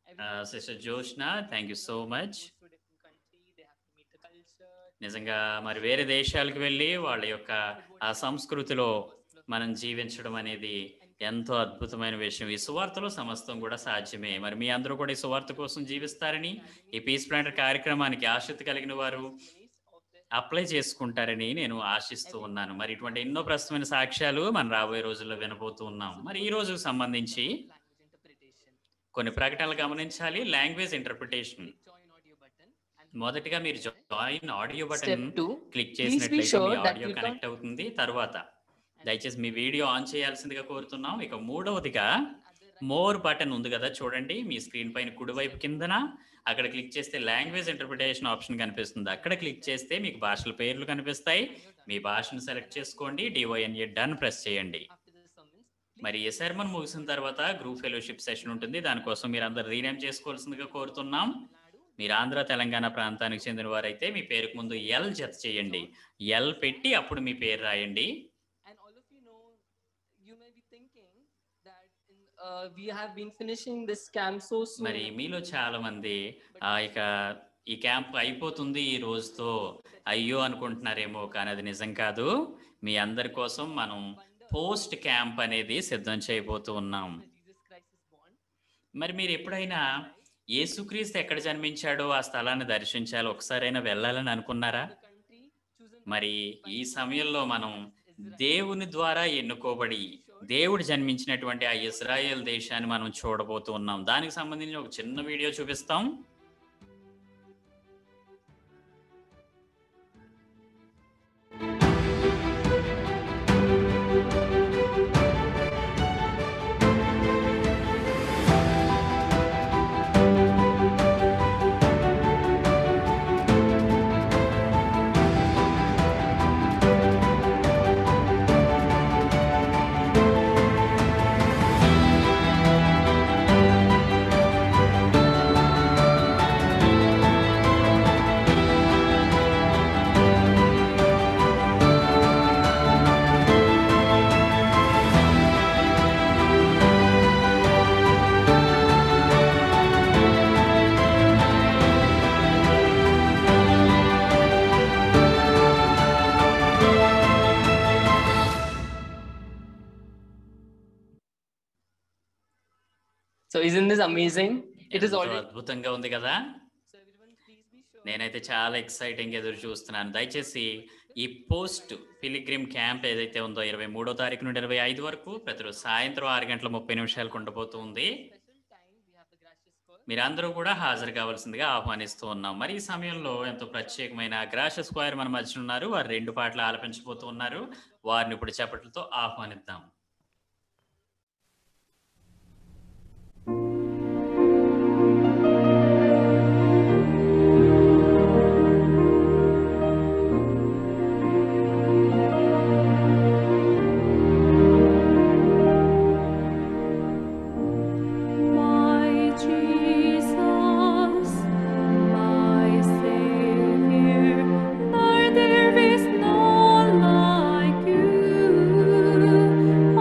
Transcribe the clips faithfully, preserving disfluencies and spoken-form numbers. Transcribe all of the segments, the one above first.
ఆహ్, sister Joshna thank you so much. నిజంగా మరి వేరే దేశాలకు వెళ్ళి వాళ్ళ యొక్క ఆ సంస్కృతిలో మనం జీవించడం అనేది ఎంతో అద్భుతమైన విషయం. ఈ సువార్తలో సమస్తం గూడా సాధ్యమే. మరి మీ అందరూ కూడా ఈ సువార్త కోసం జీవిస్తారని, ఈ పీస్ ప్లాంటర్ కార్యక్రమానికి ఆసక్తి కలిగిన వారు అప్లై చేసుకుంటారని నేను ఆశిస్తూ ఉన్నాను. మరి ఇటువంటి ఎన్నో ప్రస్తుతమైన సాక్ష్యాలు మనం రాబోయే రోజుల్లో వినబోతూ ఉన్నాం. మరి ఈ రోజుకు సంబంధించి కొన్ని ప్రకటనలు గమనించాలి. Language interpretation. మొదటిగా మీరు join audio button Step two, click please be చేసినట్లయితే మీ sure that audio click on connect అవుతుంది. తర్వాత దయచేసి మీ వీడియో ఆన్ చేయాల్సిందిగా కోరుతున్నాం. ఇక మూడవదిగా మోర్ బటన్ ఉంది గదా! చూడండి మీ స్క్రీన్ పైన కుడివైపు కిందన అక్కడ క్లిక్ చేస్తే లాంగ్వేజ్ ఇంటర్ప్రిటేషన్ ఆప్షన్ కనిపిస్తుంది. అక్కడ క్లిక్ చేస్తే మీకు భాషల పేర్లు కనిపిస్తాయి. మీ భాషను సెలెక్ట్ చేసుకోండి. డీవైఎన్ఏ డన్ ప్రెస్ చేయండి. మరి ఈ సెర్మన్ ముగిసిన తర్వాత గ్రూప్ ఫెలోషిప్ సెషన్ ఉంటుంది. దానికోసం మీరందరూ రీనేమ్ చేసుకోవాల్సిందిగా కోరుతున్నాం. మీరు ఆంధ్ర, తెలంగాణ ప్రాంతానికి చెందిన వారైతే మీ పేరుకు ముందు ఎల్ జత చేయండి. ఎల్ పెట్టి అప్పుడు మీ పేరు రాయండి. And all of you know, you may be thinking that in, uh, we have been finishing this camp so soon. మరి మీలో చాలా మంది ఆ ఇక ఈ క్యాంప్ అయిపోతుంది ఈ రోజుతో అయ్యో అనుకుంటున్నారేమో, కానీ అది నిజం కాదు. మీ అందరి కోసం మనం పోస్ట్ క్యాంప్ అనేది సిద్ధం చేయబోతూ ఉన్నాం. Jesus Christ is born. మరి మీరు ఎప్పుడైనా యేసుక్రీస్తు ఎక్కడ జన్మించాడో ఆ స్థలాన్ని దర్శించాలి, ఒకసారైనా వెళ్ళాలని అనుకున్నారా? The country chosen మరి ఈ సమయంలో మనం దేవుని ద్వారా ఎన్నుకోబడి దేవుడు జన్మించినటువంటి ఆ ఇజ్రాయెల్ దేశాన్ని మనం చూడబోతూ ఉన్నాం. దానికి సంబంధించిన ఒక చిన్న వీడియో చూపిస్తాం. So isn't this amazing? It is ఎంతో already. అద్భుతంగా ఉంది కదా. So everyone, please be sure. నేనైతే చాలా ఎక్సైటింగ్ ఎదురు చూస్తున్నాను. దయచేసి ఈ పోస్ట్ పిలిగ్రిమ్ క్యాంప్ ఏదైతే ఉందో ఇరవై మూడో తారీఖు నుండి ఇరవై ఐదు వరకు ప్రతిరోజు సాయంత్రం ఆరు గంటల ముప్పై నిమిషాలకు ఉండబోతుంది. Special time we have the gracious call. మీరందరూ కూడా హాజరు కావాల్సిందిగా ఆహ్వానిస్తూ ఉన్నాం. మరి ఈ సమయంలో ఎంతో ప్రత్యేకమైన గ్రాషియస్ స్క్వేర్ మన మధ్య ఉన్నారు. వారు రెండు పాటలు ఆలపించబోతూ ఉన్నారు. వారిని ఇప్పుడు చప్పట్లతో ఆహ్వానిద్దాం. My Jesus, my Savior, Lord, there is none like you.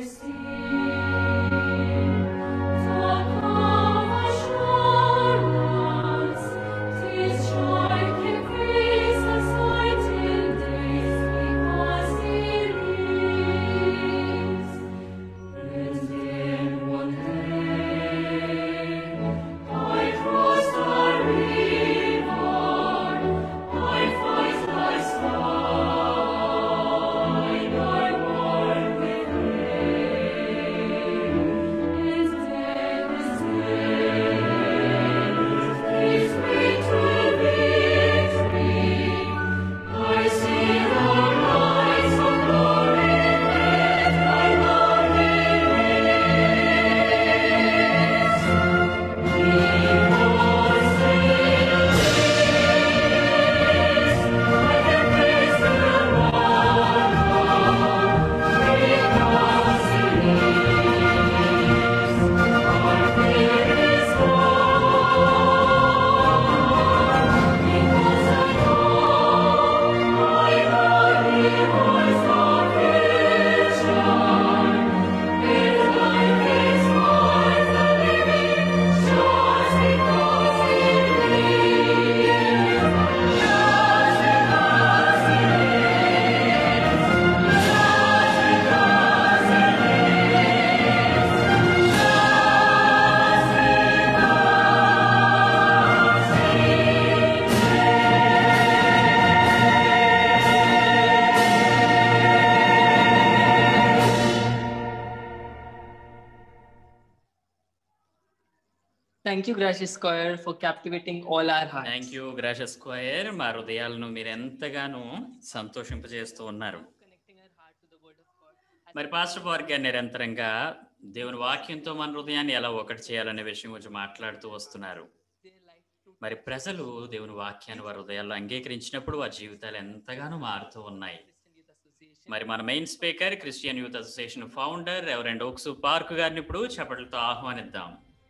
Thank you, Gracious Choir, for captivating all our hearts. Thank you gracious choir. మా హృదయాలను మీరు ఎంతగానో సంతోషింపజేస్తూ ఉన్నారు. Connecting our heart to the word of God. మరి pastor Park గారు నిరంతరంగా దేవుని వాక్యంతో మన హృదయాన్ని ఎలా ఒకటి చేయాలనే విషయం గురించి మాట్లాడుతూ వస్తున్నారు. Their life to మరి ప్రజలు దేవుని వాక్యాన్ని వారి హృదయాల్లో అంగీకరించినప్పుడు వారి జీవితాలు ఎంతగానో మారుతూ ఉన్నాయి. Christian Youth Association. మరి మన main speaker Christian Youth Association founder reverend Oksu Park గారిని ఇప్పుడు చప్పట్లతో ఆహ్వానిద్దాం.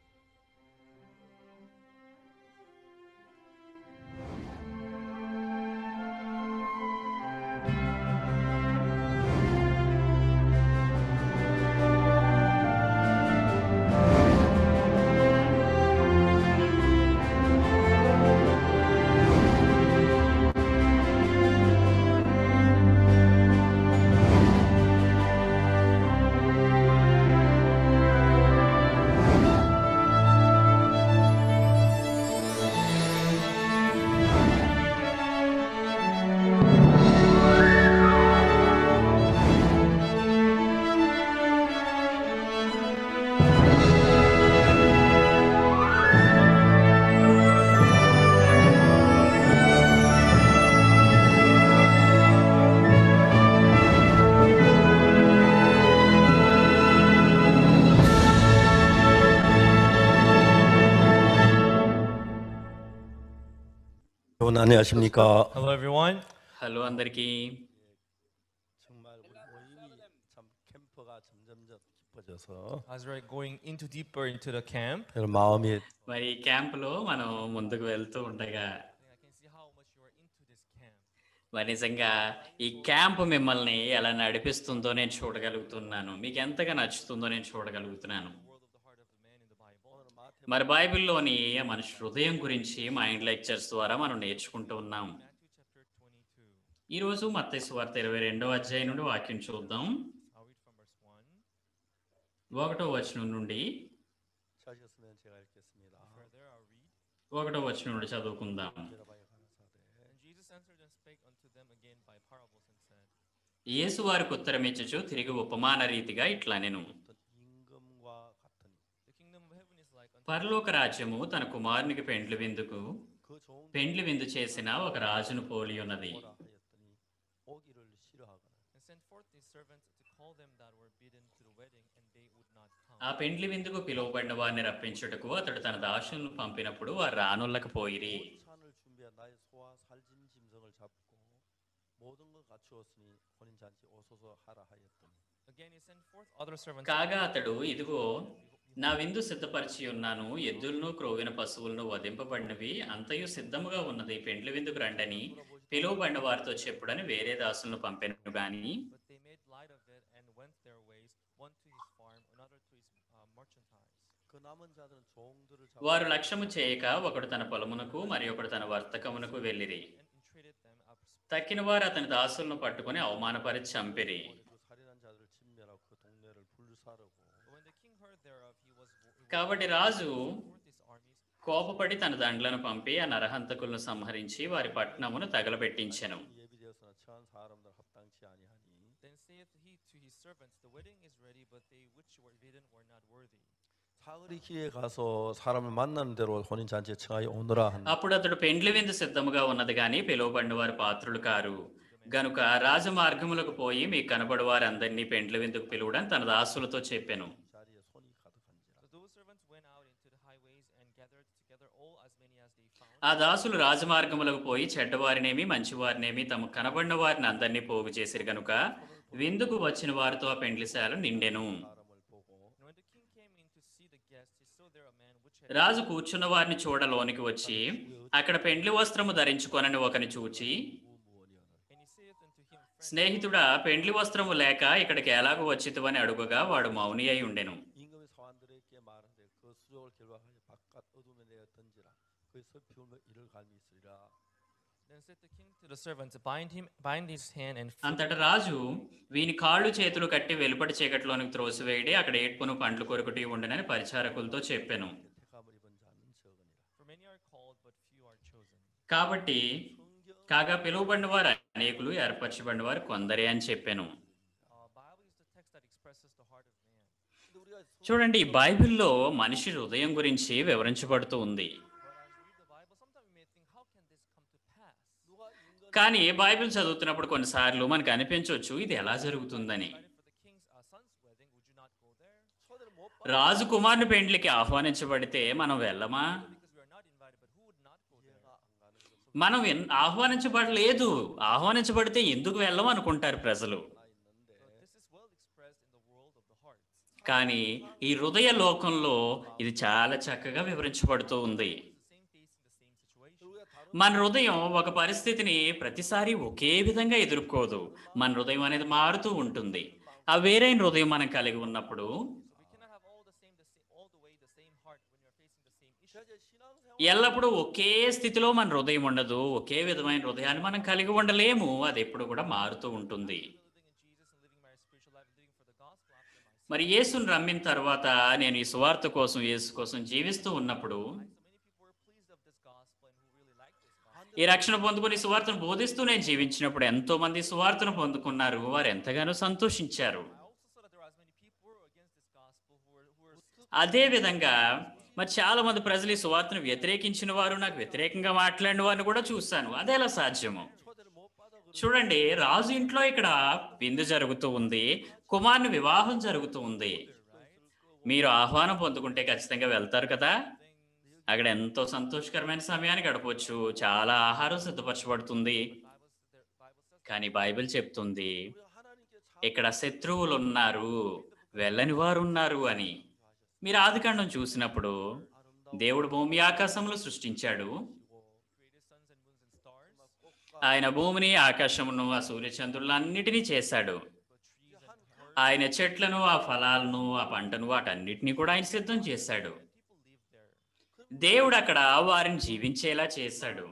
여러분 안녕하십니까? Hello, everyone. హలో అందరికీ. 정말 우리 모임이 참 캠프가 점점점 깊어져서 As we're going into deeper into the camp, 여러분 마음이 మరి ఈ క్యాంపులో మనం ముందుకు వెళ్తూ ఉండగా I can see how much you are into this camp. మరి నిజంగా ఈ క్యాంప్ మిమ్మల్ని ఎలా నడిపిస్తుందో నేను చూడగలుగుతున్నాను. మీకు ఎంతగా నచ్చుతుందో నేను చూడగలుగుతున్నాను. The world of the heart of the man in the Bible. మరి బైబిల్లోని మనిషి హృదయం గురించి మైండ్ లెక్చర్స్ ద్వారా మనం నేర్చుకుంటూ ఉన్నాం. Matthew chapter twenty-two. ఈ రోజు మత్తయి సువార్త ఇరవై రెండవ అధ్యాయం నుండి వాక్యం చూద్దాం. I'll read from verse one. ఒకటో వచనం నుండి 찾으셨으면 제가 읽겠습니다. Further, I'll read. ఒకటో వచనం నుండి చదువుకుందాం. 대답하여 가라사대 And Jesus answered and spake unto them again by parables and said, యేసు వారికి ఉత్తరమిచ్చుచు తిరిగి ఉపమాన రీతిగా ఇట్లా నేను 어떤 임금과 같으니 The kingdom of heaven is like unto పరలోక రాజ్యము తన కుమారునికి పెండ్లి విందుకు 그 좋은 పెండ్లి విందు చేసిన ఒక రాజును పోలి ఉన్నది. 오라 하였더니 오기를 싫어하거나 and sent forth his servants to call them that were bidden to the wedding, and they would not come. ఆ పెండ్లి విందుకు పిలువబడిన వారిని రప్పించుటకు అతడు తన దాసులను పంపినప్పుడు వారు రానుల్లకపోయిరి. 모든 산을 준비한 나의 소와 살진 짐승을 잡고 모든 걸 갖추었으니 혼인 잔치 오소서 하라 하였더니 Again he sent forth other servants. కాగా అతడు ఇదిగో నా విందు సిద్ధపరిచి ఉన్నాను, ఎద్దులను క్రోవిన పశువులను వధింపబడినవి అంతయు సిద్ధముగా ఉన్నది, పెండ్లి విందుకు రండని పిలువబడిన వారితో చెప్పుడని వేరే దాసులను పంపెను గాని But they made light of it and went their ways, one to merchandise. 그 남은 자들은 종들을 వారు 잡고 లక్ష్యము చేయక ఒకడు తన పొలమునకు మరి ఒకడు తన వర్తకమునకు వెళ్ళిరి. And entreated them up తక్కిన వారు అతని దాసులను పట్టుకుని అవమానపరిచి చంపిరి. 그 살인한 자들을 진멸하고 그 동네를 불사르고 But when the king heard thereof, he was he was కాబట్టి రాజు forth his armies, కోపపడి తన దండ్లను పంపి ఆ నరహంతకులను సంహరించి వారి పట్టణమును తగలబెట్టించెను. 예비되었으나 처한 사람들 합당치 아니하니 then saith he to his servants, the wedding is ready, but they which were bidden were not worthy. 사흘이 기에 가서 사람을 만나는 대로 혼인 잔치에 청하여 오너라 한 అప్పుడు అతడు పెండ్లి విందు సిద్ధముగా ఉన్నది గాని పిలువబడిన వారు పాత్రులు కారు గనుక రాజమార్గములకు పోయి మీకు కనబడు వారందరినీ పెండ్లి విందుకు పిలువడని తన దాసులతో చెప్పెను. 자리에 손이 가득한지라 So those servants went out into the highways and gathered together all as many as they found. ఆ దాసులు రాజమార్గములకు పోయి చెడ్డవారినేమి మంచివారినేమి తమ కనబడిన వారిని అందరినీ పోగు చేసిరు గనుక విందుకు వచ్చిన వారితో ఆ పెండ్లిశాల నిండెను. 사람을 보고 And when the king came in to see the guests, he saw there a man which had రాజు కూర్చున్న వారిని చూడలోనికి వచ్చి అక్కడ పెండ్లి వస్త్రము ధరించుకొనని ఒకని చూచి, 무무원이어는 and he saith unto him, Friend, స్నేహితుడా పెండ్లి వస్త్రము లేక ఇక్కడికి ఎలాగూ వచ్చితువని అడుగగా వాడు మౌని అయి ఉండెను. 임금의 사환들에게 말하되 그 수족을 결박하여 바깥 어둠에 내어 던지라 그의 서피우며 이를 갈미 있으리라 then said the king to the servants, Bind him, bind his hand and feet. అంతట రాజు వీని కాళ్ళు చేతులు కట్టి వెలుపటి చీకటిలోనికి త్రోసివేయడి అక్కడ ఏడ్పును పండ్లు కొరకుటి ఉండనని పరిచారకులతో చెప్పెను. 택함을 입은 자는 적으니라 For many are called, but few are chosen. కాబట్టి 성경 కాగా పిలువబడిన వారు అనేకులు ఏర్పరచబడిన వారు కొందరే అని చెప్పెను. Uh, Bible is the text that expresses the heart of man. 근데 우리가 성- చూడండి ఈ బైబిల్లో మనిషి హృదయం గురించి వివరించబడుతూ ఉంది. But as we read the Bible, sometimes we may think, how can this come to pass? 누가 인간 కానీ బైబిల్ చదువుతున్నప్పుడు కొన్నిసార్లు మనకు అనిపించవచ్చు ఇది ఎలా జరుగుతుందని. Invited for the king's uh, son's wedding, would you not go there? 초대를 못 받 రాజు కుమారుని పెండ్లికి ఆహ్వానించబడితే మనం వెళ్ళమా? Because we are not invited, but who would not go there? 이해가 안 가는 것은 మనం ఎన్- ఆహ్వానించబడలేదు, ఆహ్వానించబడితే ఎందుకు వెళ్ళం అనుకుంటారు ప్రజలు. 나 있는데 So this is well expressed in the world of the heart. కానీ ఈ హృదయ లోకంలో ఇది చాలా చక్కగా వివరించబడుతూ ఉంది. The same face in the same situation. 우리가 다른 మన హృదయం ఒక పరిస్థితిని ప్రతిసారి ఒకే విధంగా ఎదుర్కోదు. మన హృదయం అనేది మారుతూ ఉంటుంది. ఆ వేరైన హృదయం మనం కలిగి ఉన్నప్పుడు So we cannot have all the same, the same, all the way the same heart when you are facing the same issue. 실제 신앙생활 ఎల్లప్పుడూ ఒకే స్థితిలో మన హృదయం ఉండదు. ఒకే విధమైన హృదయాన్ని మనం కలిగి ఉండలేము. అది ఎప్పుడు కూడా మారుతూ ఉంటుంది. Living in Jesus and living my spiritual life and living for the gospel after my మరి యేసును నమ్మిన తర్వాత నేను ఈ సువార్త కోసం యేసు కోసం జీవిస్తూ ఉన్నప్పుడు So many people were pleased of this gospel and who really liked this gospel. ఈ రక్షణ పొందుకుని సువార్తను బోధిస్తూ నేను జీవించినప్పుడు ఎంతో మంది సువార్తను పొందుకున్నారు. వారు ఎంతగానో సంతోషించారు. I also saw that there were as many people who were against this gospel who were, who were still అదే విధంగా మరి చాలా మంది ప్రజలు ఈ సువార్తను వ్యతిరేకించిన వారు, నాకు వ్యతిరేకంగా మాట్లాడిన వారిని కూడా చూశాను. అదేలా సాధ్యము? 초대를 못 받아 그러면 చూడండి, రాజు ఇంట్లో ఇక్కడ విందు జరుగుతూ ఉంది, కుమారుని వివాహం జరుగుతూ ఉంది. మీరు ఆహ్వానం పొందుకుంటే ఖచ్చితంగా వెళ్తారు కదా. అక్కడ ఎంతో సంతోషకరమైన సమయాన్ని గడపవచ్చు. చాలా ఆహారం సిద్ధపరచబడుతుంది. కానీ బైబిల్ చెప్తుంది 우리가 하나님께 ఇక్కడ శత్రువులు ఉన్నారు, వెళ్ళని వారు ఉన్నారు అని. మీరు ఆదికాండం చూసినప్పుడు దేవుడు భూమి ఆకాశములు సృష్టించాడు. created suns and moons and stars, ఆయన భూమిని ఆకాశమును ఆ సూర్యచంద్రులన్నిటినీ చేశాడు. but trees and birds. ఆయన చెట్లను, ఆ ఫలాలను, ఆ పంటను, వాటన్నిటినీ కూడా ఆయన సిద్ధం చేశాడు. People lived there. దేవుడు అక్కడ వారిని జీవించేలా చేశాడు.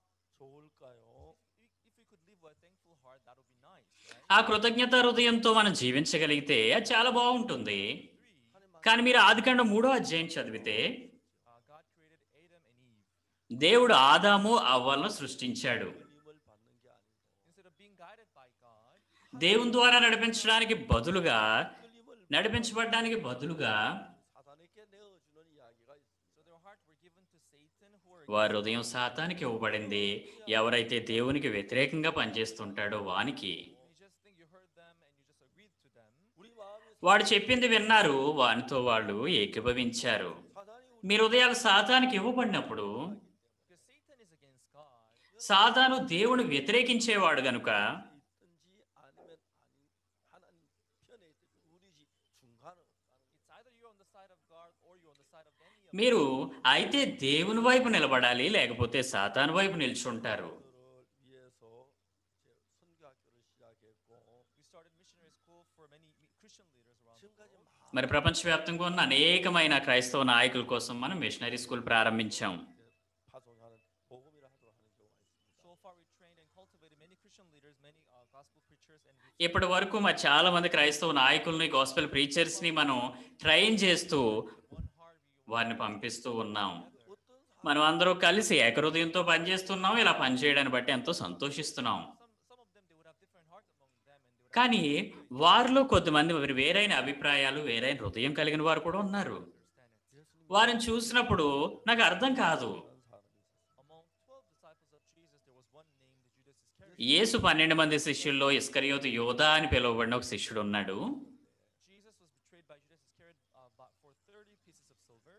좋을까요? If if we could live with a thankful heart, that would be nice, right? ఆ కృతజ్ఞత హృదయంతో మనం జీవించగలిగితే అది చాలా బాగుంటుంది. Three, కానీ మీరు ఆదికాండం మూడో అధ్యాయం చదివితే uh, God created Adam and Eve. దేవుడు ఆదాము అవ్వలను సృష్టించాడు. 믿음을 받는 게 아니고 Instead of being guided by God, దేవుని ద్వారా నడిపించడానికి బదులుగా, 끌림을 నడిపించబడడానికి బదులుగా 사단에게 내어주는 이야기가 있습니다. so their heart were given to Satan, who were వారి హృదయం సాతానికి ఇవ్వబడింది. ఎవరైతే దేవునికి వ్యతిరేకంగా పనిచేస్తుంటాడో వానికి. you just think you heard them and you just agreed to them. 우리 마음이 వాడు చెప్పింది విన్నారు, వానితో వాళ్ళు ఏకీభవించారు. 사단이 우리 మీ హృదయాలు సాతానికి ఇవ్వబడినప్పుడు, Because Satan is against God. సాతాను దేవుని వ్యతిరేకించేవాడు గనుక 있든지 아니면 아니 하나님 편에 있든지 우리 집 중간은 없다는 It's either you're on the side of God or you're on the side of any of మీరు అయితే దేవుని వైపు నిలబడాలి, లేకపోతే సాతాను వైపు నిల్చుంటారు. 것들을 위해서 이제 선교학교를 시작했고 We started missionary school for many mi- Christian leaders around the 지금까지 world. మరి ప్రపంచవ్యాప్తంగా ఉన్న అనేకమైన క్రైస్తవ నాయకుల కోసం మనం మిషనరీ స్కూల్ ప్రారంభించాం. 파송하는 복음이라 하도록 하는 경우가 있습니다. So far, we trained and cultivated many Christian leaders, many uh, gospel preachers, and we ఇప్పటి వరకు మరి చాలా మంది క్రైస్తవ నాయకుల్ని, గాస్పెల్ ప్రీచర్స్ ని మనం ట్రైన్ చేస్తూ one heart we వారిని పంపిస్తూ ఉన్నాం. 어떤 మనం అందరూ కలిసి ఏకహృదయంతో పనిచేస్తున్నాం. ఇలా పనిచేయడాన్ని బట్టి ఎంతో సంతోషిస్తున్నాం. some some of them they would have different hearts among them, and they would have కానీ వారిలో కొద్దిమంది మరి వేరైన అభిప్రాయాలు, వేరైన హృదయం కలిగిన వారు కూడా ఉన్నారు. understand it. వారిని చూసినప్పుడు నాకు అర్థం కాదు. Among twelve disciples of Jesus, there was one named Judas Iscariot. యేసు పన్నెండు మంది శిష్యుల్లో ఇస్కరియోతు యోధా అని పిలువబడిన ఒక శిష్యుడు ఉన్నాడు. Jesus was betrayed by Judas Iscariot uh, but for thirty pieces of silver.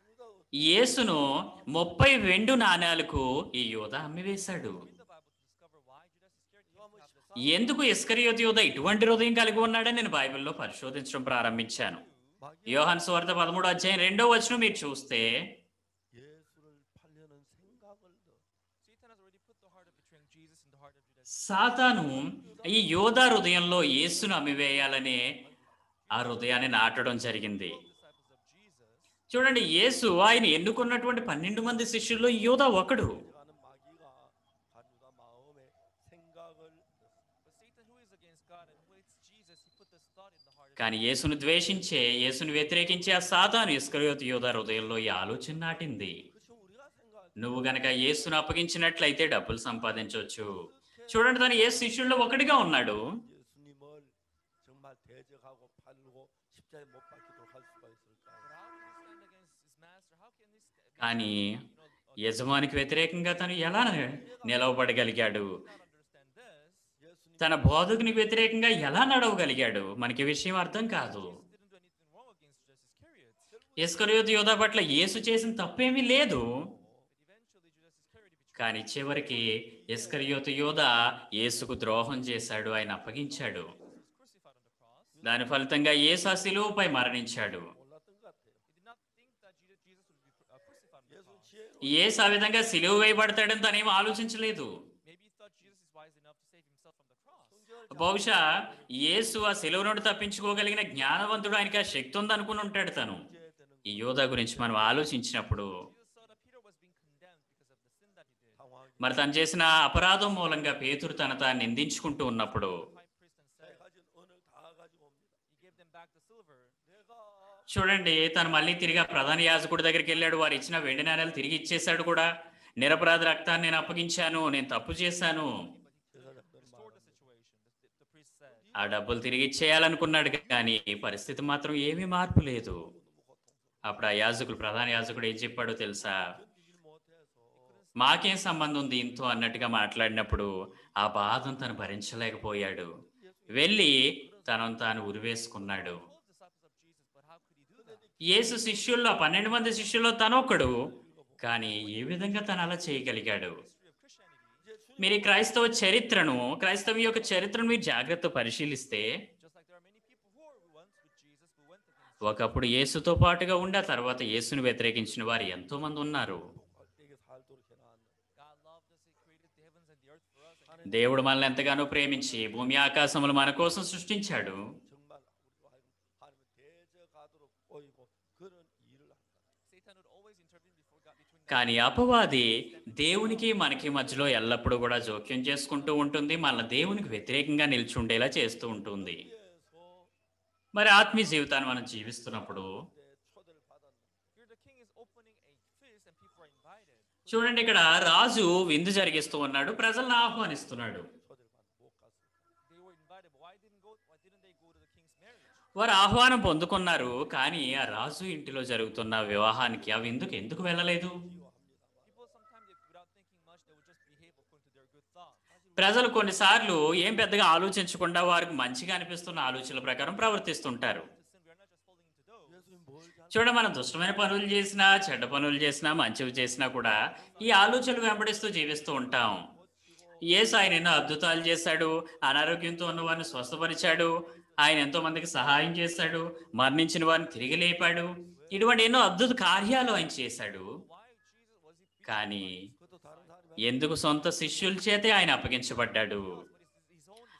యేసును ముప్పై వెండు నాణేలకు ఈ యోధా అమ్మివేశాడు. Read the Bible to discover why Judas Iscariot came to have this. ఎందుకు ఇస్కరియోతు యోధా ఇటువంటి హృదయం కలిగి ఉన్నాడని నేను బైబిల్లో పరిశోధించడం ప్రారంభించాను. యోహాను సువార్త పదమూడు అధ్యాయం రెండో వచనం మీరు చూస్తే 예수를 팔려는 생각을 더 Satan has already put the heart of betraying Jesus in the heart of Judas. సాతాను ఈ యోధా హృదయంలో యేసును అమ్మివేయాలనే ఆ హృదయాన్ని నాటడం జరిగింది. Disciples of Jesus. చూడండి, యేసు ఆయన ఎన్నుకున్నటువంటి పన్నెండు మంది శిష్యుల్లో ఈ యోధా ఒకడు. 가는 마귀가 가누다 마음에 생각을 But Satan, who is against God and who hates Jesus, he put this thought in the heart of కానీ యేసును ద్వేషించే, యేసును వ్యతిరేకించే ఆ సాతాను ఇస్కరియోతు యోధా హృదయంలో ఈ ఆలోచన నాటింది. 그렇죠. 우리가 생각 నువ్వు గనక యేసును అప్పగించినట్లయితే డబ్బులు సంపాదించవచ్చు. చూడండి, తను యేసు శిష్యుల్లో ఒకటిగా ఉన్నాడు. 예수님을 정말 대적하고 팔고 십자가에 못 박히도록 할 수가 있을까요? But how can he stand against his master? How can he sta- కానీ you know, uh, యజమానికి వ్యతిరేకంగా తను ఎలా నిలవబడగలిగాడు? not understand this? 예수님 తన బోధకునికి వ్యతిరేకంగా ఎలా నడవగలిగాడు? మనకి ఈ విషయం అర్థం కాదు. Jesus didn't do anything wrong against Judas Iscariot. ఇస్కరియోతు యోధా పట్ల యేసు చేసిన తప్పేమీ లేదు. But eventually Judas Iscariot betrayed కానీ చివరికి ఇస్కరియోతు యోధా యేసుకు ద్రోహం చేశాడు, ఆయన అప్పగించాడు. Jesus was crucified on the cross. దాని ఫలితంగా యేసు ఆ శిలువపై మరణించాడు. 몰랐던 것 같아요. He did not think that Jesus Jesus would be uh, crucified on the 예수 cross. 지혜로 యేసు ఆ విధంగా సిలువ వేయబడతాడని తనేం ఆలోచించలేదు. Maybe he thought Jesus is wise enough to save himself from the cross. 성경을 బహుశా యేసు ఆ సిలువ నుండి తప్పించుకోగలిగిన జ్ఞానవంతుడు, ఆయనకి ఆ శక్తి ఉంది అనుకుని ఉంటాడు తను. 문제되는 ఈ యోధా గురించి మనం ఆలోచించినప్పుడు Jesus saw that Peter was being condemned because of the sin that he did. 당황하게 మరి తను చేసిన అపరాధం మూలంగా పేతురు తన తాను నిందించుకుంటూ ఉన్నప్పుడు High priest and 내 said, 가진 은을 다 가지고 옵니다. he gave them back the silver. 내가 చూడండి, తను మళ్ళీ తిరిగి ఆ ప్రధాన యాజకుడి దగ్గరికి వెళ్ళాడు. వారు ఇచ్చిన వెండి నాణేలు తిరిగి ఇచ్చేశాడు కూడా. నిరపరాధ రక్తాన్ని నేను అప్పగించాను, నేను తప్పు చేశాను. 제사장들은 Restored the 말합니다. situation. The, the priest said. ఆ డబ్బులు తిరిగి ఇచ్చేయాలనుకున్నాడు, కానీ పరిస్థితి మాత్రం ఏమీ మార్పు లేదు. అప్పుడు ఆ యాజకుడు, ప్రధాన యాజకుడు ఏం చెప్పాడో తెలుసా? 견디질 못해서 మాకేం సంబంధం దీంతో అన్నట్టుగా మాట్లాడినప్పుడు ఆ బాధను తను భరించలేకపోయాడు. వెళ్ళి తనను తాను ఉరివేసుకున్నాడు. twelve disciples of Jesus, but how could he do that? యేసు శిష్యుల్లో, పన్నెండు మంది శిష్యుల్లో తనొక్కడు. కానీ ఏ విధంగా తను అలా చేయగలిగాడు? History of Christianity. మీరు ఈ క్రైస్తవ చరిత్రను, క్రైస్తవ యొక్క చరిత్రను మీరు జాగ్రత్త పరిశీలిస్తే, Just like there are many people who are once with Jesus who went against ఒకప్పుడు యేసుతో పాటుగా ఉండి ఆ తర్వాత యేసును వ్యతిరేకించిన వారు ఎంతో మంది ఉన్నారు. வாழ்대게 살도록 해놨는 God loved us, he created the heavens and the earth for us. And దేవుడు మనల్ని ఎంతగానో ప్రేమించి భూమి ఆకాశములు మన కోసం సృష్టించాడు. 정말 우리와 하나님 대적하도록 보이고 그런 일을 한다. Satan would always intervene before God between God. కానీ అపవాది దేవునికి మనకి మధ్యలో ఎల్లప్పుడూ కూడా జోక్యం చేసుకుంటూ ఉంటుంది. మన దేవునికి వ్యతిరేకంగా నిల్చుండేలా చేస్తూ ఉంటుంది. 그래서 మరి ఆత్మీయ జీవితాన్ని మనం జీవిస్తున్నప్పుడు 그때 초대를 받았는데 Here the king is opening a feast and people are invited. చూడండి, ఇక్కడ రాజు విందు జరిగిస్తూ ఉన్నాడు, ప్రజలను ఆహ్వానిస్తున్నాడు. 초대를 받 못 갔어요. They were invited, but why didn't go? Why didn't they go to the king's marriage? వారు ఆహ్వానం పొందుకున్నారు, కానీ ఆ రాజు ఇంటిలో జరుగుతున్న వివాహానికి, ఆ విందుకు ఎందుకు వెళ్ళలేదు? People sometimes, they, without thinking much, they would just behave according to their good thoughts. ప్రజలు కొన్నిసార్లు ఏం పెద్దగా ఆలోచించకుండా వారికి మంచిగా అనిపిస్తున్న ఆలోచనల ప్రకారం ప్రవర్తిస్తుంటారు. To sin, we are not just falling into those. 예수님 뭘 잘- చూడ, మనం దుష్టమైన పనులు చేసినా, చెడ్డ పనులు చేసినా, మంచివి చేసినా కూడా ఈ ఆలోచనలు వెంబడిస్తూ జీవిస్తూ ఉంటాం. యేసు ఆయన ఎన్నో అద్భుతాలు చేశాడు, అనారోగ్యంతో ఉన్న వారిని స్వస్థపరిచాడు, ఆయన ఎంతో మందికి సహాయం చేశాడు, మరణించిన వారిని తిరిగి లేపాడు. ఇటువంటి ఎన్నో అద్భుత కార్యాలు ఆయన చేశాడు. Why Jesus was he? కానీ 그것도 다른 사람이 ఎందుకు సొంత శిష్యుల చేతే ఆయన అప్పగించబడ్డాడు? But it's his own.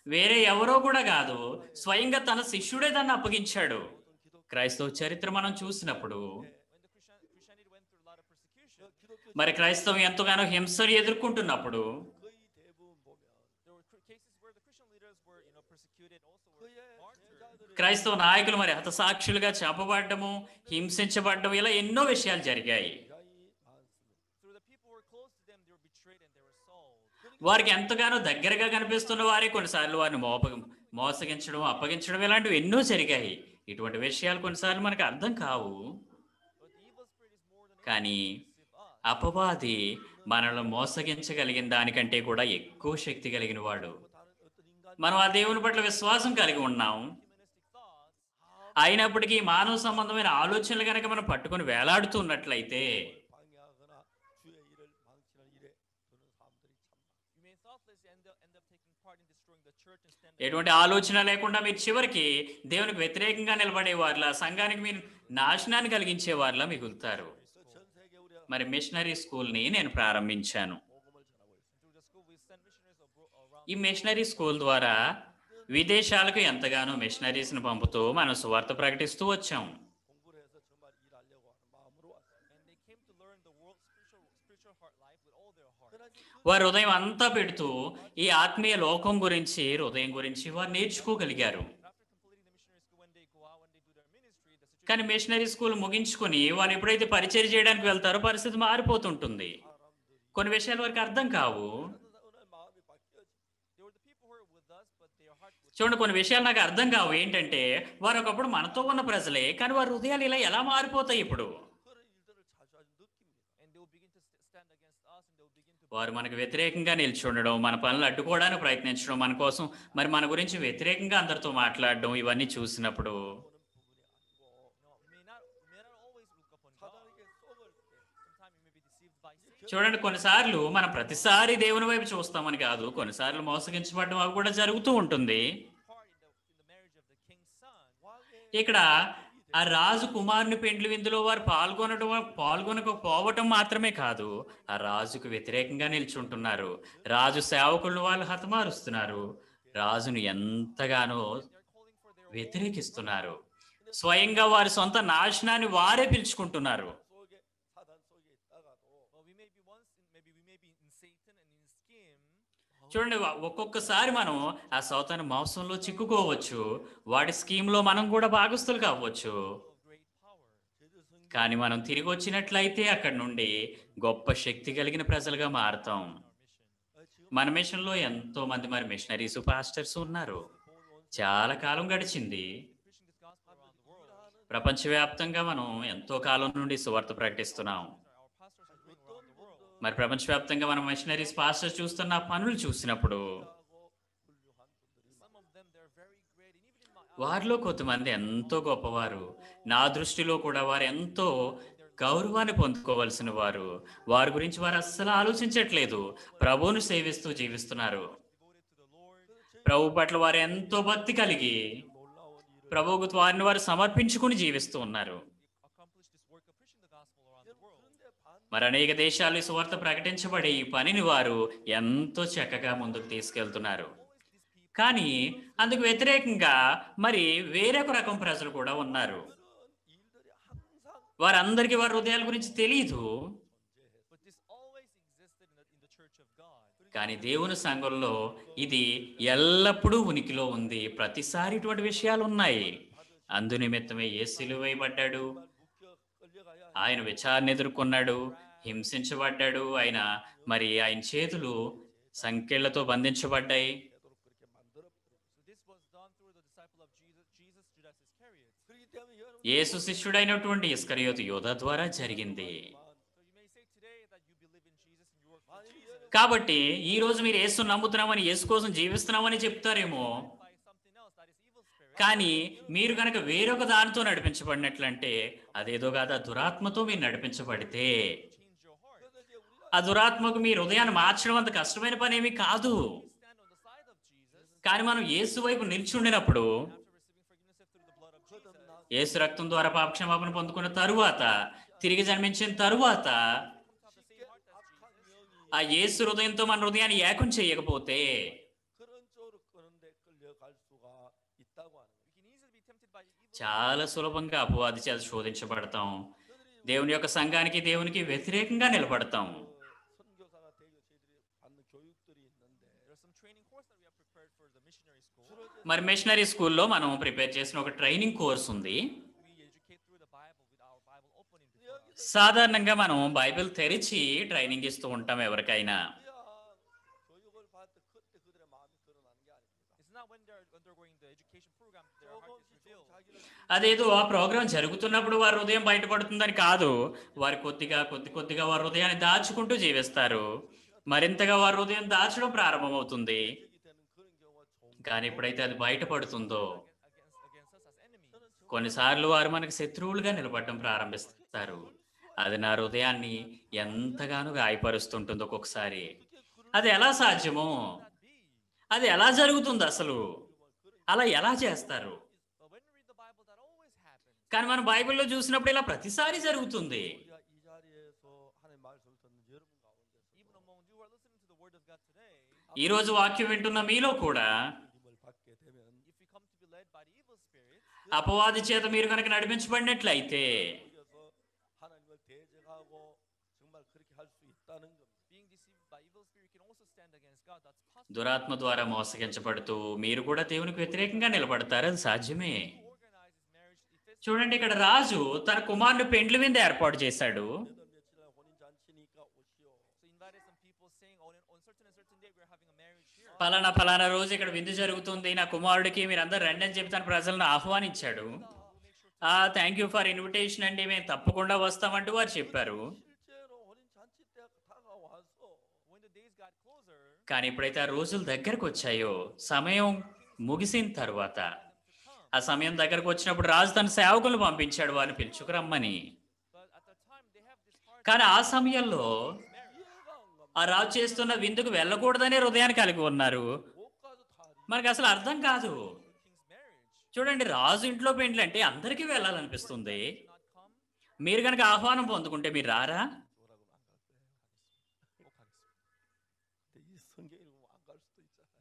వేరే ఎవరో కూడా కాదు, స్వయంగా తన శిష్యుడే దాన్ని అప్పగించాడు. క్రైస్తవ చరిత్ర మనం చూసినప్పుడు When the Christian, Christianity went through a lot of persecution, మరి క్రైస్తవం ఎంతగానో హింసను ఎదుర్కొంటున్నప్పుడు 거의 대부분 보면 there were cr- cases where the Christian leaders were, you know, persecuted, also were 그의 martyred. 제자들의 క్రైస్తవ నాయకులు మరి హతసాక్షులుగా చంపబడ్డము, హింసించబడ్డం, ఇలా ఎన్నో విషయాలు జరిగాయి. 굉장히 많습니다. Through the people who were close to them, they were betrayed and they were sold. వారికి ఎంతగానో దగ్గరగా కనిపిస్తున్న వారే కొన్నిసార్లు వారిని మోప మోసగించడం, అప్పగించడం, ఇలాంటివి ఎన్నో జరిగాయి. ఇటువంటి విషయాలు కొన్నిసార్లు మనకు అర్థం కావు. But the evil spirit is more than కానీ able to deceive us. అపవాది మనల్ని మోసగించగలిగిన దానికంటే కూడా ఎక్కువ శక్తి కలిగిన వాడు. 다른 어떤 인간 మనం ఆ దేవుని పట్ల విశ్వాసం కలిగి ఉన్నాం. Humanistic thoughts, అయినప్పటికీ మానవ సంబంధమైన ఆలోచనలు కనుక మనం పట్టుకొని వేలాడుతున్నట్లయితే 방해하거나 주의 일을 망치는 일에 드는 사람들이 참 많아요. you may thoughtlessly end up, end up taking part in destroying the church and stand ఎటువంటి ఆలోచన లేకుండా మీరు చివరికి దేవునికి వ్యతిరేకంగా నిలబడే వారిలా, సంఘానికి మీరు నాశనాన్ని కలిగించే వారిలా మిగులుతారు. 그래서 전 세계 우리 మరి మిషనరీ స్కూల్ని నేను ప్రారంభించాను. 복음을 전하고 있습니다. through the school. We send missionaries abro- around. ఈ మిషనరీ స్కూల్ ద్వారా విదేశాలకు ఎంతగానో మిషనరీస్ని పంపుతూ మనం సువార్త ప్రకటిస్తూ వచ్చాం. 공부를 해서 정말 일하려고 하는 마음으로 왔습니다. And they came to learn the world spiritual spiritual heart life with all their heart. 그러나 이제 వారు హృదయం అంతా పెడుతూ ఈ ఆత్మీయ లోకం గురించి, హృదయం గురించి వారు నేర్చుకోగలిగారు. And after completing the missionary school, when they go out, when they do their ministry, the situation కానీ మిషనరీ స్కూల్ ముగించుకొని వారు ఎప్పుడైతే పరిచయం చేయడానికి వెళ్తారో పరిస్థితి మారిపోతుంటుంది. కొన్ని విషయాలు వారికి అర్థం కావు. 어느 마음이 바뀌어지. they were the people who were with us, but their heart was చూడండి, కొన్ని విషయాలు నాకు అర్థం కావు. ఏంటంటే వారు ఒకప్పుడు మనతో ఉన్న ప్రజలే, కానీ వారి హృదయాలు ఇలా ఎలా మారిపోతాయి ఇప్పుడు? 그런 일들을 자주 자주 느낍니다. and they will begin to st- stand against us, and they will begin to వారు మనకు వ్యతిరేకంగా నిల్చుండడం, మన పనులు అడ్డుకోవడానికి ప్రయత్నించడం, మన కోసం మరి మన గురించి వ్యతిరేకంగా అందరితో మాట్లాడడం, ఇవన్నీ చూసినప్పుడు 보는 부분이 아니고 you know, may not may not always look upon God. 사단에게 속을 때 Sometimes you may be deceived by Satan. చూడండి, కొన్నిసార్లు మనం ప్రతిసారి దేవుని వైపు చూస్తామని కాదు, కొన్నిసార్లు మోసగించబడడం అవి కూడా జరుగుతూ ఉంటుంది. Part in the in the marriage of the king's son. 왕의 ఇక్కడ ఆ రాజు కుమారుని పెండ్లి విందులో వారు పాల్గొనడం పాల్గొనకపోవటం మాత్రమే కాదు, ఆ రాజుకు వ్యతిరేకంగా నిల్చుంటున్నారు. రాజు సేవకులను వాళ్ళు హతమారుస్తున్నారు. రాజును ఎంతగానో They're calling for their వ్యతిరేకిస్తున్నారు. స్వయంగా వారి సొంత నాశనాన్ని వారే పిలుచుకుంటున్నారు. 속에 사단 속에 있다가도 well, we may be once in, maybe we may be in Satan and in his scheme. చూడండి, ఒక్కొక్కసారి మనం ఆ సౌతాన మోసంలో చిక్కుకోవచ్చు. వాడి స్కీమ్లో మనం కూడా భాగస్తులు కావచ్చు. Of great power. 제대성 కానీ మనం తిరిగి వచ్చినట్లయితే అక్కడి నుండి గొప్ప శక్తి కలిగిన ప్రజలుగా మారుతాం. Our mission. 지금 మన మిషన్లో ఎంతో మంది మరి మిషనరీస్, పాస్టర్స్ ఉన్నారు. చాలా కాలం గడిచింది. Preaching this gospel around the world. ప్రపంచవ్యాప్తంగా మనం ఎంతో కాలం నుండి సువార్త ప్రకటిస్తున్నాం. Our pastors are going around the world. మరి ప్రపంచవ్యాప్తంగా మనం మిషనరీస్, పాస్టర్స్ చూస్తున్న ఆ పనులు చూసినప్పుడు 훌륭한 분들이 Some of them they're very great, and even in my eyes, వారిలో కొంతమంది ఎంతో గొప్పవారు. నా దృష్టిలో కూడా వారు ఎంతో గౌరవాన్ని పొందుకోవలసిన వారు. వారి గురించి వారు అస్సలు ఆలోచించట్లేదు. ప్రభువును సేవిస్తూ జీవిస్తున్నారు. devoted to the Lord, ప్రభు పట్ల వారు ఎంతో భక్తి కలిగి 놀라운 일을 ప్రభువుకు వారిని వారు సమర్పించుకుని జీవిస్తూ ఉన్నారు. accomplish this work of preaching the gospel around the world. 그런데 반 మరి అనేక దేశాలు ఈ సువార్త ప్రకటించబడే ఈ పనిని వారు ఎంతో చక్కగా ముందుకు తీసుకెళ్తున్నారు. కానీ అందుకు వ్యతిరేకంగా మరి వేరొక రకం ప్రజలు కూడా ఉన్నారు. 그런 일들이 항상 వారందరికీ వారి హృదయాల గురించి తెలియదు. But this always existed in the, in the church of God. కానీ దేవుని సంఘంలో ఇది ఎల్లప్పుడూ ఉనికిలో ఉంది. ప్రతిసారి ఇటువంటి విషయాలు ఉన్నాయి. అందు నిమిత్తమే యేసు సిలువ వేయబడ్డాడు. 묶여 끌려가야 ఆయన విచారణ ఎదుర్కొన్నాడు, హింసించబడ్డాడు. ఆయన మరి ఆయన చేతులు సంకెళ్లతో బంధించబడ్డాయి. 되도록 그렇게 만들어 버렸어요. So this was done through the disciple of Jesus, Jesus Judas Iscariot. 그렇기 때문에 여러분 యేసు శిష్యుడైనటువంటి ఇస్కరియోతు యోధా ద్వారా జరిగింది. So you may say today that you believe in Jesus and you work for 만일 Jesus. 여러분 కాబట్టి ఈ రోజు మీరు యేసు నమ్ముతున్నామని, యేసు కోసం జీవిస్తున్నామని చెప్తారేమో. By something else that is evil spirit. కానీ మీరు కనుక వేరొక దానితో నడిపించబడినట్లంటే, అదేదో కాదు, ఆ దురాత్మతో మీరు నడిపించబడితే, Change your heart. 그래서 이제 우리가 ఆ దురాత్మకు మీ హృదయాన్ని మార్చడం అంత కష్టమైన పని ఏమీ కాదు. Stand on the side of Jesus కానీ మనం యేసు వైపు నిల్చుండినప్పుడు, after receiving forgiveness through the blood of Jesus. 거듭나 యేసు రక్తం ద్వారా పాపక్షమాపణ పొందుకున్న తరువాత, తిరిగి జన్మించిన తరువాత, Have the same heart as Jesus. ఆ యేసు హృదయంతో మన హృదయాన్ని ఏకం చేయకపోతే, 그런 쪽으로 끄는데 చాలా సులభంగా అపవాది చేత శోధించబడతాం. దేవుని యొక్క సంఘానికి, దేవునికి వ్యతిరేకంగా నిలబడతాం. 그 선교사가 되기 저희들이 받는 교육들이 있는데 There are some training course that we have prepared for the missionary school. 주로 이제 మరి మిషనరీ స్కూల్లో మనం ప్రిపేర్ చేసిన ఒక ట్రైనింగ్ కోర్స్ ఉంది. We educate through the Bible with our Bible opening before us. 여기서 సాధారణంగా మనం బైబిల్ తెరిచి ట్రైనింగ్ ఇస్తూ ఉంటాం ఎవరికైనా. 그냥 교육을 받을 때 그때 그들의 마음이 드러나는 게 아닙니다. It's not when they're undergoing the education program that their heart is 조금씩 좀 revealed. 자기를 అదేదో ఆ ప్రోగ్రాం జరుగుతున్నప్పుడు వారి హృదయం బయటపడుతుందని కాదు. వారు కొద్దిగా కొద్ది కొద్దిగా వారి హృదయాన్ని దాచుకుంటూ జీవిస్తారు. మరింతగా వారి హృదయం దాచడం ప్రారంభమవుతుంది. 되게 되는 그런 경우가 종 కానీ ఎప్పుడైతే అది బయటపడుతుందో against against us as enemies. కొన్నిసార్లు వారు మనకు శత్రువులుగా నిలబడడం ప్రారంభిస్తారు. అది నా హృదయాన్ని ఎంతగానో గాయపరుస్తుంటుంది ఒక్కొక్కసారి. అది ఎలా సాధ్యమో, That be. అది ఎలా జరుగుతుంది అసలు, అలా ఎలా చేస్తారు? But when we read the Bible, that always happens. కానీ మనం బైబిల్లో చూసినప్పుడు ఇలా ప్రతిసారి జరుగుతుంది. 우리가 이 자리에서 하나님 말씀을 듣는 여러분 가운데서 Even among you who are listening to the Word of God today, ఈ రోజు వాక్యం వింటున్న మీలో కూడా 힘을 받게 되면 if we come to be led by the evil spirits, అపవాది చేత మీరు కనుక నడిపించబడినట్లయితే 그래서 하나님을 대적하고 정말 그렇게 할 수 있다는 겁니다. being deceived by evil spirit, you can also stand against God. That's possible. దురాత్మ ద్వారా మోసగించబడుతూ మీరు కూడా దేవునికి వ్యతిరేకంగా నిలబడతారు. అది సాధ్యమే. Who organizes marriage? If it's చూడండి, ఇక్కడ రాజు తన కుమారుని పెండ్లి విందు ఏర్పాటు చేశాడు. 몇월 며칠 날 혼인 잔치니까 오시오. so invited some people saying on, on certain and certain day we're having a marriage here. ఫలానా ఫలానా రోజు ఇక్కడ విందు జరుగుతుంది, నా కుమారుడికి మీరందరూ రండి అని చెప్పి తన ప్రజలను ఆహ్వానించాడు. ఆ థ్యాంక్ యూ ఫర్ ఇన్విటేషన్ అండి, మేము తప్పకుండా వస్తామంటూ వారు చెప్పారు. 실제로 혼인 잔치 때 다가와서 When the days got closer, కానీ ఎప్పుడైతే ఆ రోజులు దగ్గరకు వచ్చాయో, సమయం ముగిసిన తర్వాత, ఆ సమయం దగ్గరకు వచ్చినప్పుడు రాజు తన సేవకులను పంపించాడు వారిని పిలుచుకురమ్మని. but at the time they have this heart కానీ ఆ సమయంలో marriage. 이해가 안 갑니다. ఆ రాజు చేస్తున్న విందుకు వెళ్ళకూడదనే హృదయాన్ని కలిగి ఉన్నారు. 못 가서 다리 మనకు అసలు అర్థం కాదు. King's marriage. చూడండి, రాజు ఇంట్లో పెండ్లి అంటే అందరికీ వెళ్ళాలనిపిస్తుంది. Do not come. మీరు కనుక ఆహ్వానం పొందుకుంటే మీరు రారా? 오라고 안 갈 거예요. 꼭 하겠습니다. 근데 이 성경을 보면 안 갈 수도 있잖아요.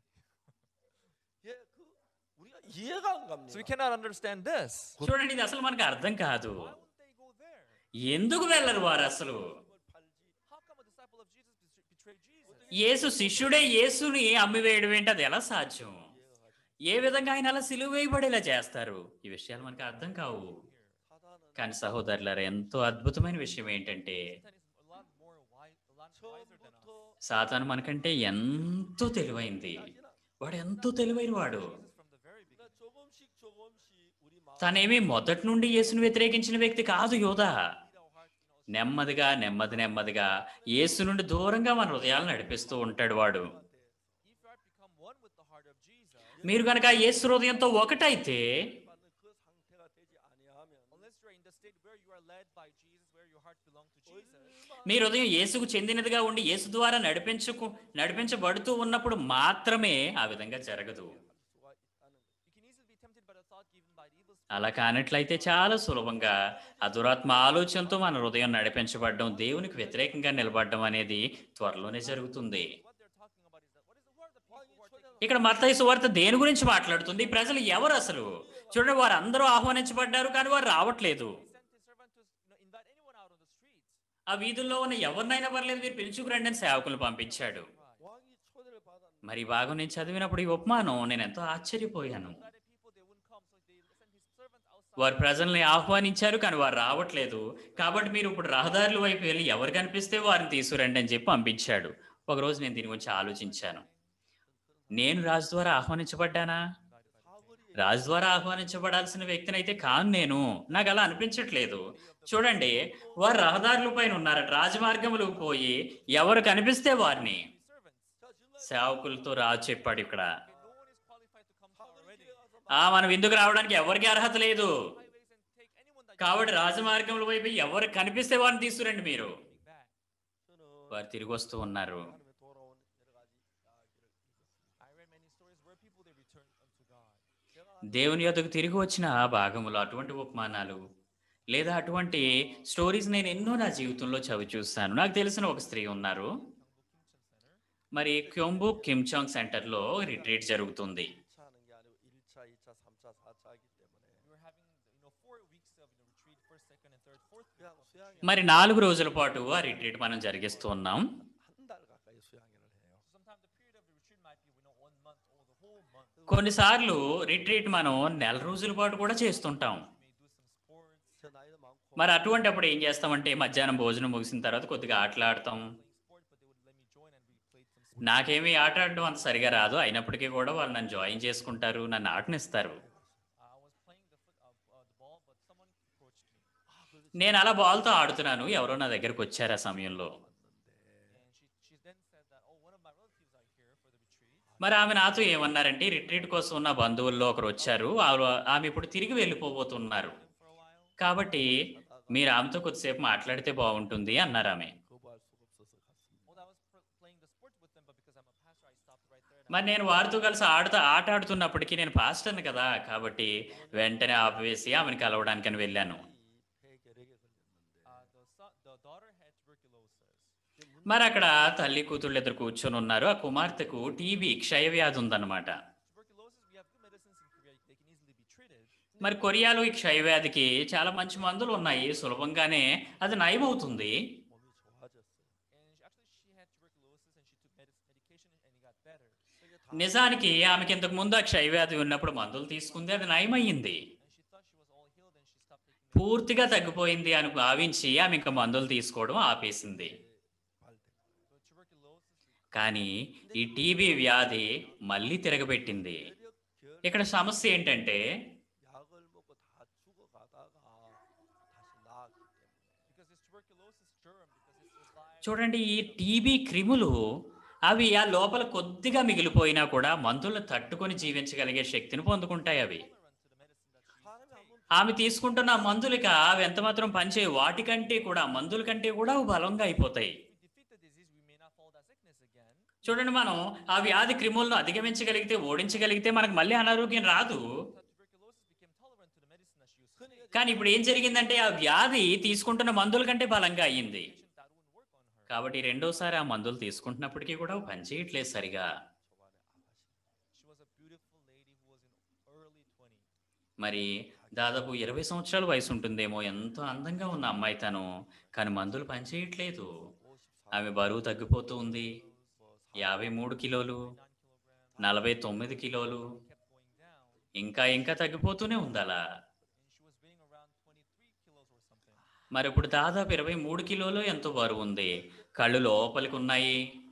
예, 그 우리가 이해가 안 갑니다. So we cannot understand this. చూడండి, ఇది అసలు మనకు అర్థం కాదు. Why wouldn't they go there? ఎందుకు వెళ్ళరు వారు అసలు? 팔지 How come a disciple of Jesus betray- betrayed Jesus? యేసు శిష్యుడే యేసుని అమ్మివేయడం ఏంటి? అది ఎలా సాధ్యం? ఏ విధంగా ఆయన అలా సిలువ వేయబడేలా చేస్తారు? ఈ విషయాలు మనకు అర్థం కావు. 사단은 కానీ సహోదరులారా, ఎంతో అద్భుతమైన విషయం ఏంటంటే Satan is a lot more wise, a lot wiser than us. 처음부터 సాతాను మనకంటే ఎంతో తెలివైంది. వాడు ఎంతో తెలివైన వాడు. Jesus from the very beginning. 그러니까 조금씩 조금씩 우리 마음 తనేమీ మొదటి నుండి యేసుని వ్యతిరేకించిన వ్యక్తి కాదు యోధా. Lead our heart, you know, నెమ్మదిగా నెమ్మది నెమ్మదిగా యేసు నుండి దూరంగా మన హృదయాలను నడిపిస్తూ ఉంటాడు వాడు. if your heart become one with the heart of Jesus, మీరు కనుక యేసు హృదయంతో ఒకటైతే, 받는 그 상태가 되지 아니하면 unless you're in the state where you are led by Jesus, where your heart belongs to Jesus, మీ హృదయం యేసుకు చెందినదిగా ఉండి యేసు ద్వారా నడిపించుకు నడిపించబడుతూ ఉన్నప్పుడు మాత్రమే ఆ విధంగా జరగదు. 수가 있다는 거예요. you can easily be tempted by the thought given by the evil spirit. అలా కానట్లయితే చాలా సులభంగా ఆ దురాత్మ ఆలోచనతో మన హృదయం నడిపించబడడం, దేవునికి వ్యతిరేకంగా నిలబడడం అనేది త్వరలోనే జరుగుతుంది. What they're talking about is that what is the word of the people who are taking ఇక్కడ మత్తయి సువార్త దేని గురించి మాట్లాడుతుంది? ప్రజలు ఎవరు అసలు? చూడండి, వారు అందరూ ఆహ్వానించబడ్డారు కానీ వారు రావట్లేదు. sent his servant to you know, invite anyone out on the streets. ఆ వీధుల్లో ఉన్న ఎవరినైనా పర్లేదు, మీరు పిలుచుకురండి అని సేవకులు పంపించాడు. 왕이 초대를 받았는데 మరి ఈ భాగం నేను చదివినప్పుడు ఈ ఉపమానం నేను ఎంతో ఆశ్చర్యపోయాను. Invited people, they wouldn't come, so they sent his servant outside. వారు ప్రజల్ని ఆహ్వానించారు కానీ వారు రావట్లేదు. కాబట్టి మీరు ఇప్పుడు రహదారుల వైపు వెళ్ళి ఎవరు కనిపిస్తే వారిని తీసుకురండి అని చెప్పి పంపించాడు. ఒకరోజు నేను దీని గురించి ఆలోచించాను. నేను రాజు ద్వారా ఆహ్వానించబడ్డానా? 사거리에 రాజు ద్వారా ఆహ్వానించబడాల్సిన వ్యక్తిని అయితే కాను నేను. నాకు అలా అనిపించట్లేదు. చూడండి, వారు రహదారుల పైన ఉన్నారట. రాజమార్గములకు పోయి ఎవరు కనిపిస్తే వారిని Servants. 자 지금 సేవకులతో రాజు చెప్పాడు ఇక్కడ. Okay, no one is qualified to come to our wedding. 사거리에 가서 ఆ మనం ఎందుకు రావడానికి ఎవరికి అర్హత లేదు. Highways and take anyone that కాబట్టి రాజమార్గముల వైపు ఎవరు కనిపిస్తే వారిని తీసుకురండి మీరు. coming back. 저는 వారు తిరిగి వస్తూ ఉన్నారు. 하나님의 돌아온 여러 가지 이야기를 읽었습니다. I read many stories where people they returned unto God. 제가 దేవుని యొద్దకు తిరిగి వచ్చిన ఆ భాగములో అటువంటి ఉపమానాలు లేదా అటువంటి స్టోరీస్ నేను ఎన్నో నా జీవితంలో చవి చూస్తాను. నాకు తెలిసిన ఒక స్త్రీ ఉన్నారు. Kyungbu Kimcheon Center. మరి క్యోంబు కిమ్చాంగ్ సెంటర్లో రిట్రీట్ జరుగుతుంది. 일 차 하는 게 아니고 일 차, 이 차, 삼 차, 사 차이기 때문에 We were having third, fourth week 그냥 of 수양회 retreat. మరి నాలుగు రోజుల పాటు ఆ రిట్రీట్ మనం జరిగిస్తూ ఉన్నాం. 한 달 가까이 수양회를 해요. So sometimes the period of the retreat might be, you know, one month or the whole month. కొన్నిసార్లు రిట్రీట్ మనం నెల రోజుల పాటు కూడా చేస్తుంటాం. We may do some sports, 제 나이도 많고 మరి అటువంటి అప్పుడు ఏం చేస్తామంటే మధ్యాహ్నం భోజనం ముగిసిన తర్వాత కొద్దిగా ఆటలాడతాం. playing sport, but they would let me join and we played some sports. నాకేమీ ఆట ఆడడం అంత సరిగా రాదు, అయినప్పటికీ కూడా వాళ్ళు నన్ను జాయిన్ చేసుకుంటారు, నన్ను ఆటనిస్తారు. I was playing the foot, uh, uh, the ball, but someone approached me. 아, 그래서 నేను అలా బాల్తో ఆడుతున్నాను, ఎవరో నా దగ్గరకు వచ్చారు ఆ సమయంలో. And she, she then said that, oh, one of my relatives are here for the retreat. మరి ఆమె నాతో ఏమన్నారంటే రిట్రీట్ కోసం ఉన్న బంధువుల్లో ఒకరు వచ్చారు, ఆ- ఆమె ఇప్పుడు తిరిగి వెళ్ళిపోబోతున్నారు, For a while. కాబట్టి మీరు ఆమెతో కొద్దిసేపు మాట్లాడితే బాగుంటుంది అన్నారు ఆమె. 거부할 수가 없어서 갔습니다. Well, I was pr- playing the sport with them, but because I'm a pastor, I stopped right there. And I మరి నేను వారితో కలిసి ఆడుతూ ఆట ఆడుతున్నప్పటికీ నేను పాస్టర్ని కదా, కాబట్టి వెంటనే ఆపివేసి ఆమెను కలవడానికని వెళ్ళాను. 폐결핵에 걸렸는데 uh, the, son, the daughter had tuberculosis. మరి అక్కడ తల్లి కూతుళ్ళు ఇద్దరు కూర్చొని ఉన్నారు. ఆ కుమార్తెకు టీబీ క్షయవ్యాధి ఉందన్నమాట. Tuberculosis, we have good medicines in Korea. They can easily be treated. మరి కొరియాలో ఈ క్షయవ్యాధికి చాలా మంచి మందులు ఉన్నాయి, సులభంగానే అది నయమవుతుంది. 몸이 좋아졌어요. And she, actually, she had tuberculosis and she took medis- medication and it got better. 이게 다 నిజానికి ఆమెకి ఇంతకు ముందు ఆ క్షయవ్యాధి ఉన్నప్పుడు మందులు తీసుకుంది, అది నయమయ్యింది, And she thought she was all healed and she stopped taking పూర్తిగా తగ్గిపోయింది అని భావించి ఆమె ఇంకా మందులు తీసుకోవడం ఆపేసింది. 발된 So tuberculosis. కానీ ఈ టీబీ వ్యాధి మళ్ళీ తిరగబెట్టింది. 혈액 ఇక్కడ సమస్య ఏంటంటే 약을 먹고 다 죽어가다가 다시 나았기 때문에 Because this tuberculosis germ, because it survived. చూడండి, ఈ టీబీ క్రిములు అవి ఆ లోపల కొద్దిగా మిగిలిపోయినా కూడా మందులను తట్టుకొని జీవించగలిగే శక్తిని పొందుకుంటాయి అవి. Tolerant to the medicine that she 사람이 takes. 한번 ఆమె తీసుకుంటున్న మందులకి అవి ఎంత మాత్రం పనిచేయ, వాటికంటే కూడా మందుల కంటే కూడా అవి బలంగా అయిపోతాయి. If we defeat the disease, we may not fall that sickness again. చూడండి, మనం ఆ వ్యాధి క్రిములను అధిగమించగలిగితే, ఓడించగలిగితే మనకు మళ్ళీ అనారోగ్యం రాదు. That tuberculosis became tolerant to the medicine that she was taking. కానీ ఇప్పుడు ఏం జరిగిందంటే ఆ వ్యాధి తీసుకుంటున్న మందుల కంటే బలంగా అయ్యింది. Patient that wouldn't work on her. కాబట్టి రెండోసారి ఆ మందులు తీసుకుంటున్నప్పటికీ కూడా అవి పనిచేయట్లేదు సరిగా. 저번에 아가씨 She was a beautiful lady who was in early twenties. మరి దాదాపు ఇరవై సంవత్సరాల వయసు ఉంటుందేమో, ఎంతో అందంగా ఉన్న అమ్మాయి తను, కానీ మందులు పనిచేయట్లేదు. ఆమె బరువు తగ్గిపోతూ ఉంది, యాభై మూడు కిలోలు, nine kilograms. నలభై తొమ్మిది కిలోలు, Kept going down. ఇంకా ఇంకా తగ్గిపోతూనే ఉంది అలా. And she was weighing around twenty-three kilos or something. మరి ఇప్పుడు దాదాపు ఇరవై మూడు కిలోలు ఎంతో బరువు ఉంది, కళ్ళు లోపలికి ఉన్నాయి.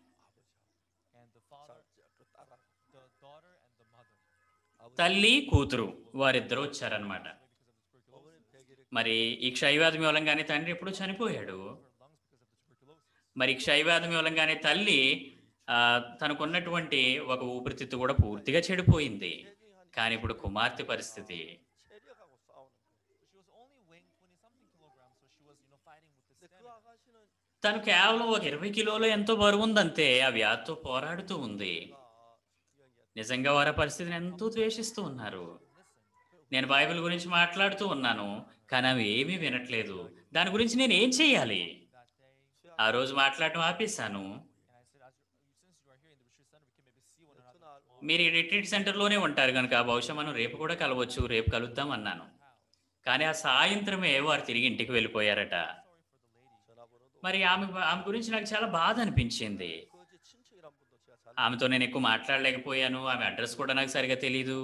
And the father, 그 딸아 the daughter, and the mother. తల్లి కూతురు వారిద్దరూ వచ్చారనమాట. Because of the tuberculosis. 어머니 폐결핵 మరి ఈ క్షయవ్యాధి మూలంగానే తండ్రి ఎప్పుడు చనిపోయాడు. Her lungs because of the tuberculosis. మరి క్షయవ్యాధి మూలంగానే తల్లి ఆ, తనకున్నటువంటి ఒక ఊపిరితిత్తు కూడా పూర్తిగా చెడిపోయింది. కానీ ఇప్పుడు కుమార్తె పరిస్థితి, 체력하고 싸우는 거예요. So she was only weighing twenty something kilograms, so she was, you know, fighting with the 근데 그 stamina. 아가씨는 తను కేవలం ఒక ఇరవై కిలోలు ఎంతో బరువు ఉందంతే, ఆ వ్యాధితో పోరాడుతూ ఉంది. 수영이한테 నిజంగా వారి ఆ పరిస్థితిని ఎంతో ద్వేషిస్తూ ఉన్నారు. Listen. నేను బైబిల్ గురించి మాట్లాడుతూ ఉన్నాను, కానీ అవి ఏమీ వినట్లేదు. దాని గురించి నేను ఏం చేయాలి? That day, ఆ రోజు మాట్లాడటం ఆపేశాను. and I said, as you, since you are here in the retreat center, we can maybe see one another 그날 tomorrow. మీరు ఈ రిట్రీట్ సెంటర్లోనే ఉంటారు కనుక బహుశా మనం రేపు కూడా కలవచ్చు, రేపు కలుద్దాం అన్నాను. House. కానీ ఆ సాయంత్రమే వారు తిరిగి ఇంటికి వెళ్ళిపోయారట. Sorry for the lady. 전화번호도 మరి ఆమె ఆమె గురించి నాకు చాలా బాధ అనిపించింది. 그제 친척이란 분도 제가 잘 ఆమెతో నేను ఎక్కువ మాట్లాడలేకపోయాను, ఆమె అడ్రస్ కూడా నాకు సరిగా తెలీదు.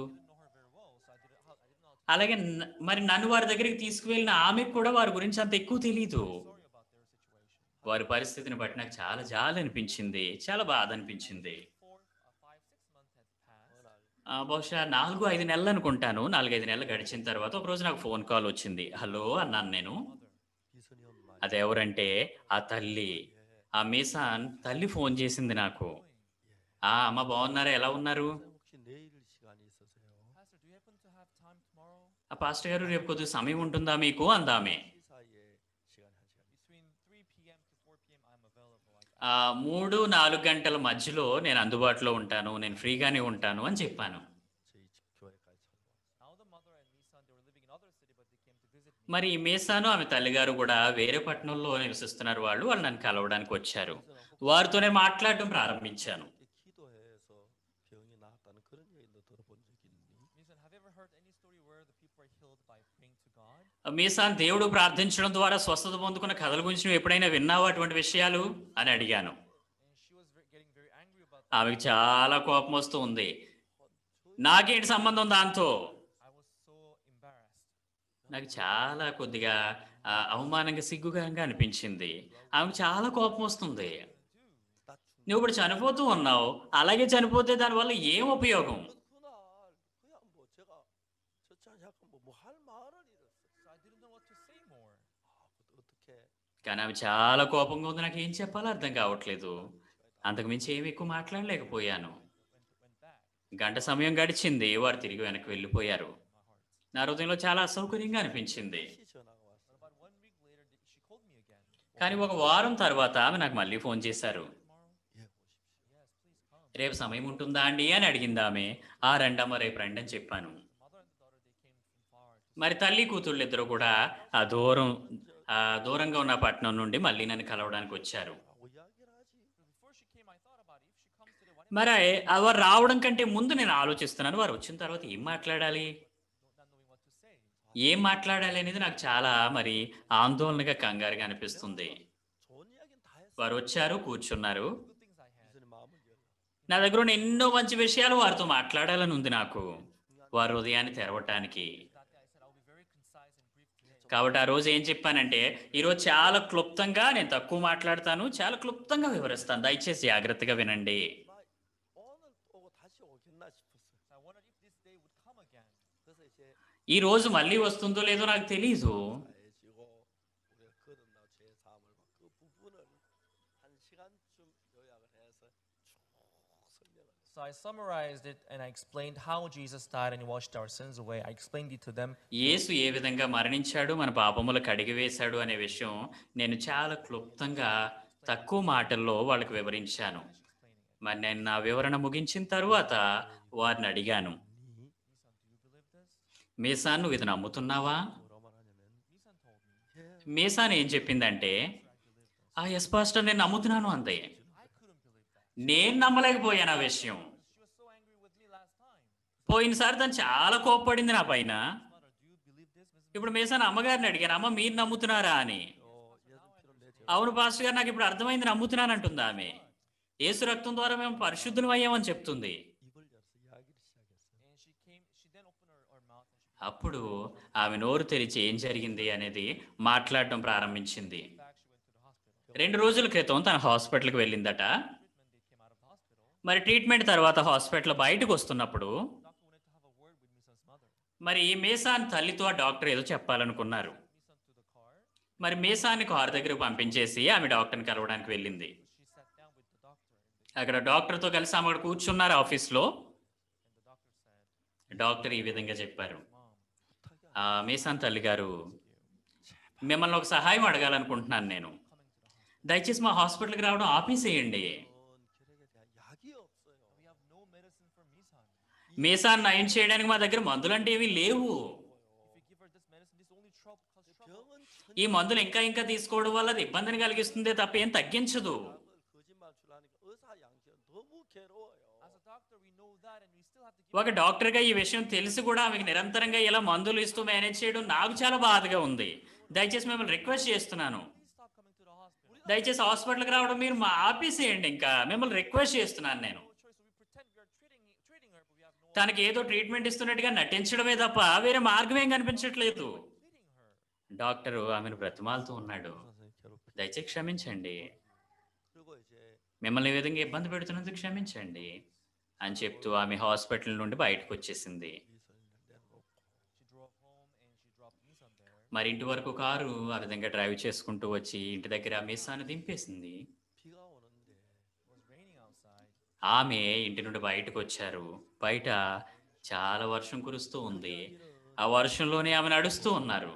I didn't know her very well, so I didn't, how, I didn't know how to అలాగే న- మరి నన్ను వారి దగ్గరికి తీసుకువెళ్ళిన ఆమెకు కూడా వారి గురించి అంత ఎక్కువ తెలీదు. sorry about their situation. వారి పరిస్థితిని బట్టి నాకు చాలా జాలి అనిపించింది, చాలా బాధ అనిపించింది. Four, uh, five, six months had passed. 어느 날 ఆ, బహుశా నాలుగు ఐదు నెలలు అనుకుంటాను. నాలుగైదు నెలలు గడిచిన తర్వాత ఒక రోజు నాకు ఫోన్ కాల్ వచ్చింది. హలో అన్నాను నేను. 이선희 엄마 అదెవరంటే ఆ తల్లి, ఆ మీసాన్ తల్లి ఫోన్ చేసింది నాకు. ఆ అమ్మ బాగున్నారా, ఎలా ఉన్నారు? 혹시 내일 시간이 있으세요? Pastor, do you happen to have time tomorrow? ఆ పాస్టర్ గారు రేపు కొద్దిగా సమయం ఉంటుందా మీకు అందామె. 이 사이에 시간이 한 시간 Between three p.m. to four p.m. I'm available. Like, ఆ మూడు నాలుగు గంటల మధ్యలో నేను అందుబాటులో ఉంటాను, నేను ఫ్రీగానే ఉంటాను అని చెప్పాను. 저희 집 교회까지 찾아왔어요. now the mother and Nissan, they were living in other city, but they came to visit me. మరి ఈ మీసాను ఆమె తల్లిగారు కూడా వేరే పట్టణంలో నివసిస్తున్నారు. వాళ్ళు వాళ్ళు నన్ను కలవడానికి వచ్చారు. వారితోనే మాట్లాడటం ప్రారంభించాను. 이렇게 기도해서 병이 나았다는 그런 얘기도 들어본 적이 있니? Nissan, have you ever heard any story where the people are healed by praying to God? మీసాన్ దేవుడు ప్రార్థించడం ద్వారా స్వస్థత పొందుకున్న కథల గురించి నువ్వు ఎప్పుడైనా విన్నావా అటువంటి విషయాలు అని అడిగాను. And she was ve- getting very angry about that. ఆమెకు చాలా కోపం వస్తూ ఉంది. నాకేంటి సంబంధం దాంతో? I was so embarrassed. నాకు చాలా కొద్దిగా ఆ, అవమానంగా సిగ్గుకరంగా అనిపించింది. ఆమెకు చాలా కోపం వస్తుంది. 나 నువ్వు ఇప్పుడు చనిపోతూ ఉన్నావు, అలాగే చనిపోతే దానివల్ల ఏం ఉపయోగం? 그날 그냥 뭐 제가 저참 약간 뭐뭐할 말을 잃었어요. So I didn't know what to say more. 아, 그 어떻게 కానీ ఆమె చాలా కోపంగా ఉంది. నాకు ఏం చెప్పాలో అర్థం కావట్లేదు. అంతకుమించి ఏమి ఎక్కువ మాట్లాడలేకపోయాను. Went, went back గంట సమయం గడిచింది. వారు తిరిగి వెనక్కి వెళ్ళిపోయారు. in my heart. నా హృదయంలో చాలా అసౌకర్యంగా అనిపించింది. 다시 전화가 왔어요. But about one week later, th- she called me again. కానీ ఒక వారం తర్వాత ఆమె నాకు మళ్ళీ ఫోన్ చేశారు. Tomorrow? 예, 오십시오. Yes, please come. రేపు సమయం ఉంటుందా అండి అని అడిగింది ఆమె. ఆ రండమ్మ రేపు రండి అని చెప్పాను. The mother and the daughter, they came from far. To మరి తల్లి కూతుళ్ళు ఇద్దరు కూడా ఆ దూరం ఆ దూరంగా ఉన్న పట్టణం నుండి మళ్ళీ నన్ను కలవడానికి వచ్చారు. 라고 이야기를 하지. So before she came, I thought about it. If she comes today, why మరి ఆ వారు రావడం కంటే ముందు నేను ఆలోచిస్తున్నాను, వారు వచ్చిన తర్వాత ఏం మాట్లాడాలి, not not knowing what to say? ఏం మాట్లాడాలి అనేది నాకు చాలా మరి ఆందోళనగా కంగారుగా అనిపిస్తుంది. 좋은 이야기는 다 했어요. వారు వచ్చారు, కూర్చున్నారు. Good things I had. 이선의 마음을 열어. నా దగ్గర ఉన్న ఎన్నో మంచి విషయాలు వారితో మాట్లాడాలని ఉంది నాకు, వారి హృదయాన్ని తెరవటానికి. That day I said I'll be very concise and brief today. కాబట్టి ఆ రోజు ఏం చెప్పానంటే, ఈరోజు చాలా క్లుప్తంగా, నేను తక్కువ మాట్లాడతాను, చాలా క్లుప్తంగా వివరిస్తాను, దయచేసి జాగ్రత్తగా వినండి. 오늘 오고 다시 오겠나 싶었어요. So I wondered if this day would come again. 그래서 이제 ఈ రోజు మళ్ళీ వస్తుందో లేదో నాకు తెలీదు. 해지고 우리가 거듭나고 제 삶을 그 부분을 한 시간쯤 요약을 해서 쭉 설명을 했어요. So I summarized it and I explained how Jesus died and he washed our sins away. I explained it to them. యేసు ఏ విధంగా మరణించాడు, మన పాపములు కడిగివేశాడు అనే విషయం నేను చాలా క్లుప్తంగా తక్కువ మాటల్లో వాళ్ళకి వివరించాను. Explaining it. మరి నేను నా వివరణ ముగించిన తరువాత వారిని అడిగాను, Misan, do you believe this? మీసాన్ నువ్వు ఇది నమ్ముతున్నావా? 뭐라 말하냐면 Misan told me. 예, మీసాన్ ఏం చెప్పిందంటే, I believe this. ఆ ఎస్ పాస్టర్ నేను నమ్ముతున్నాను అంది. I couldn't believe that. నేను నమ్మలేకపోయాను ఆ విషయం. She was so angry with me last time. పోయినసారి తను చాలా కోప్పడింది నా పైన. Mother, do you believe this? Missus ఇప్పుడు మీసాన్ అమ్మగారిని అడిగాను, అమ్మ మీరు నమ్ముతున్నారా అని. 어, 예수님처럼 내 죄. అవును పాస్టర్ గారు, నాకు ఇప్పుడు అర్థమైంది, నమ్ముతున్నాను అంటుంది ఆమె. యేసు రక్తం ద్వారా మేము పరిశుద్ధులు అయ్యామని చెప్తుంది. 입을 열어서 이야기를 시작했어요. And she came, she then opened her, her mouth and she అప్పుడు ఆమె నోరు తెరిచి ఏం జరిగింది అనేది మాట్లాడటం ప్రారంభించింది. back, she went to the hospital. రెండు రోజుల క్రితం తన హాస్పిటల్కి వెళ్ళిందట. Treatment, they came out of the hospital. మరి ట్రీట్మెంట్ తర్వాత హాస్పిటల్ బయటకు వస్తున్నప్పుడు Doctor wanted to have a word with Misan's mother. మరి మేసాన్ తల్లితో ఆ డాక్టర్ ఏదో చెప్పాలనుకున్నారు. Misan to the car. మరి మేసాన్ని కారు దగ్గరకు పంపించేసి ఆమె డాక్టర్ని కలవడానికి వెళ్ళింది. So she sat down with the doctor and, the, అక్కడ డాక్టర్తో కలిసి ఆమె అక్కడ కూర్చున్నారు ఆఫీస్లో. and the doctor said, doctor ఈ విధంగా చెప్పారు, Mom, 부탁이 ఆ మేసాన్ తల్లి గారు, మిమ్మల్ని ఒక సహాయం అడగాలనుకుంటున్నాను నేను. coming to the hospital. దయచేసి మా హాస్పిటల్కి రావడం ఆపేసేయండి. 이런 결핵에 대한 약이 없어요. We have no medicine for Misan. మేసాన్ నయం చేయడానికి మా దగ్గర మందులంటే ఏమీ లేవు. If we give her this medicine, this only trouble cause trouble. 병은 ఈ మందులు ఇంకా ఇంకా తీసుకోవడం వల్ల అది ఇబ్బందిని కలిగిస్తుందే తప్ప ఏం తగ్గించదు. 약을 거짓말 주라니까 의사 양심 너무 괴로워요. As a doctor, we know that, and we still have to give. ఒక డాక్టర్గా ఈ విషయం తెలిసి కూడా ఆమెకు నిరంతరంగా ఇలా మందులు ఇస్తూ మేనేజ్ చేయడం నాకు చాలా బాధగా ఉంది. దయచేసి మిమ్మల్ని రిక్వెస్ట్ చేస్తున్నాను, Please stop coming to the hospital. దయచేసి హాస్పిటల్కి రావడం మీరు మా ఆపేసేయండి. ఇంకా మిమ్మల్ని రిక్వెస్ట్ చేస్తున్నాను నేను. No choice. So we pretend we are treating treating her, but we have no. తనకి ఏదో ట్రీట్మెంట్ ఇస్తున్నట్టుగా నటించడమే తప్ప వేరే మార్గం ఏం కనిపించట్లేదు. Treating her. డాక్టరు ఆమెను బ్రతిమాలుతూ ఉన్నాడు, 선생님 괴롭혀. దయచేసి క్షమించండి, 그리고 이제 మిమ్మల్ని ఈ విధంగా ఇబ్బంది పెడుతున్నందుకు క్షమించండి అని చెప్తూ ఆమె హాస్పిటల్ నుండి బయటకు వచ్చేసింది. 미선을 내려놓고 She drove home and she dropped Misan there. మరి ఇంటి వరకు కారు ఆ విధంగా డ్రైవ్ చేసుకుంటూ వచ్చి ఇంటి దగ్గర meson దింపేసింది. 비가 오는데 It was raining outside. ఆమె ఇంటి నుండి బయటకు వచ్చారు. బయట చాలా వర్షం కురుస్తూ ఉంది. ఆ వర్షంలోనే ఆమె నడుస్తూ ఉన్నారు.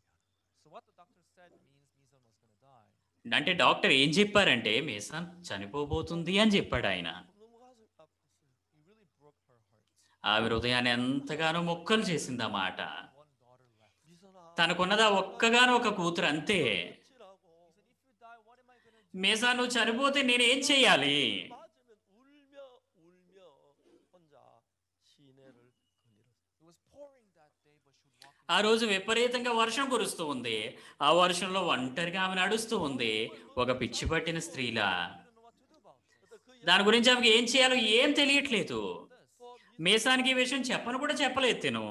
So what the doctor said means Misan was going to die. అంటే డాక్టర్ ఏం చెప్పారంటే మీసాన్ చనిపోబోతుంది అని చెప్పాడు ఆయన. 너무 가슴이 아팠어요. He really broke her heart. ఆమె హృదయాన్ని ఎంతగానో మొక్కలు చేసింది ఆ మాట. One daughter left. 미선아 తనకున్నదా ఒక్కగానో ఒక కూతురు అంతే. 어찌라고 He said, if you die, what am I going to do? మీసాన్ నువ్వు చనిపోతే నేనేం చెయ్యాలి? 맞으면 울며 울며 혼자 시내를 거닐었어요. It was pouring that day, but she would walk in ఆ రోజు విపరీతంగా వర్షం కురుస్తూ ఉంది. ఆ వర్షంలో ఒంటరిగా ఆమె నడుస్తూ ఉంది, ఒక పిచ్చి పట్టిన స్త్రీలా. దాని గురించి ఆమెకి ఏం చేయాలో ఏం తెలియట్లేదు. మేసానికి ఈ విషయం చెప్పను కూడా చెప్పలేదు తిను.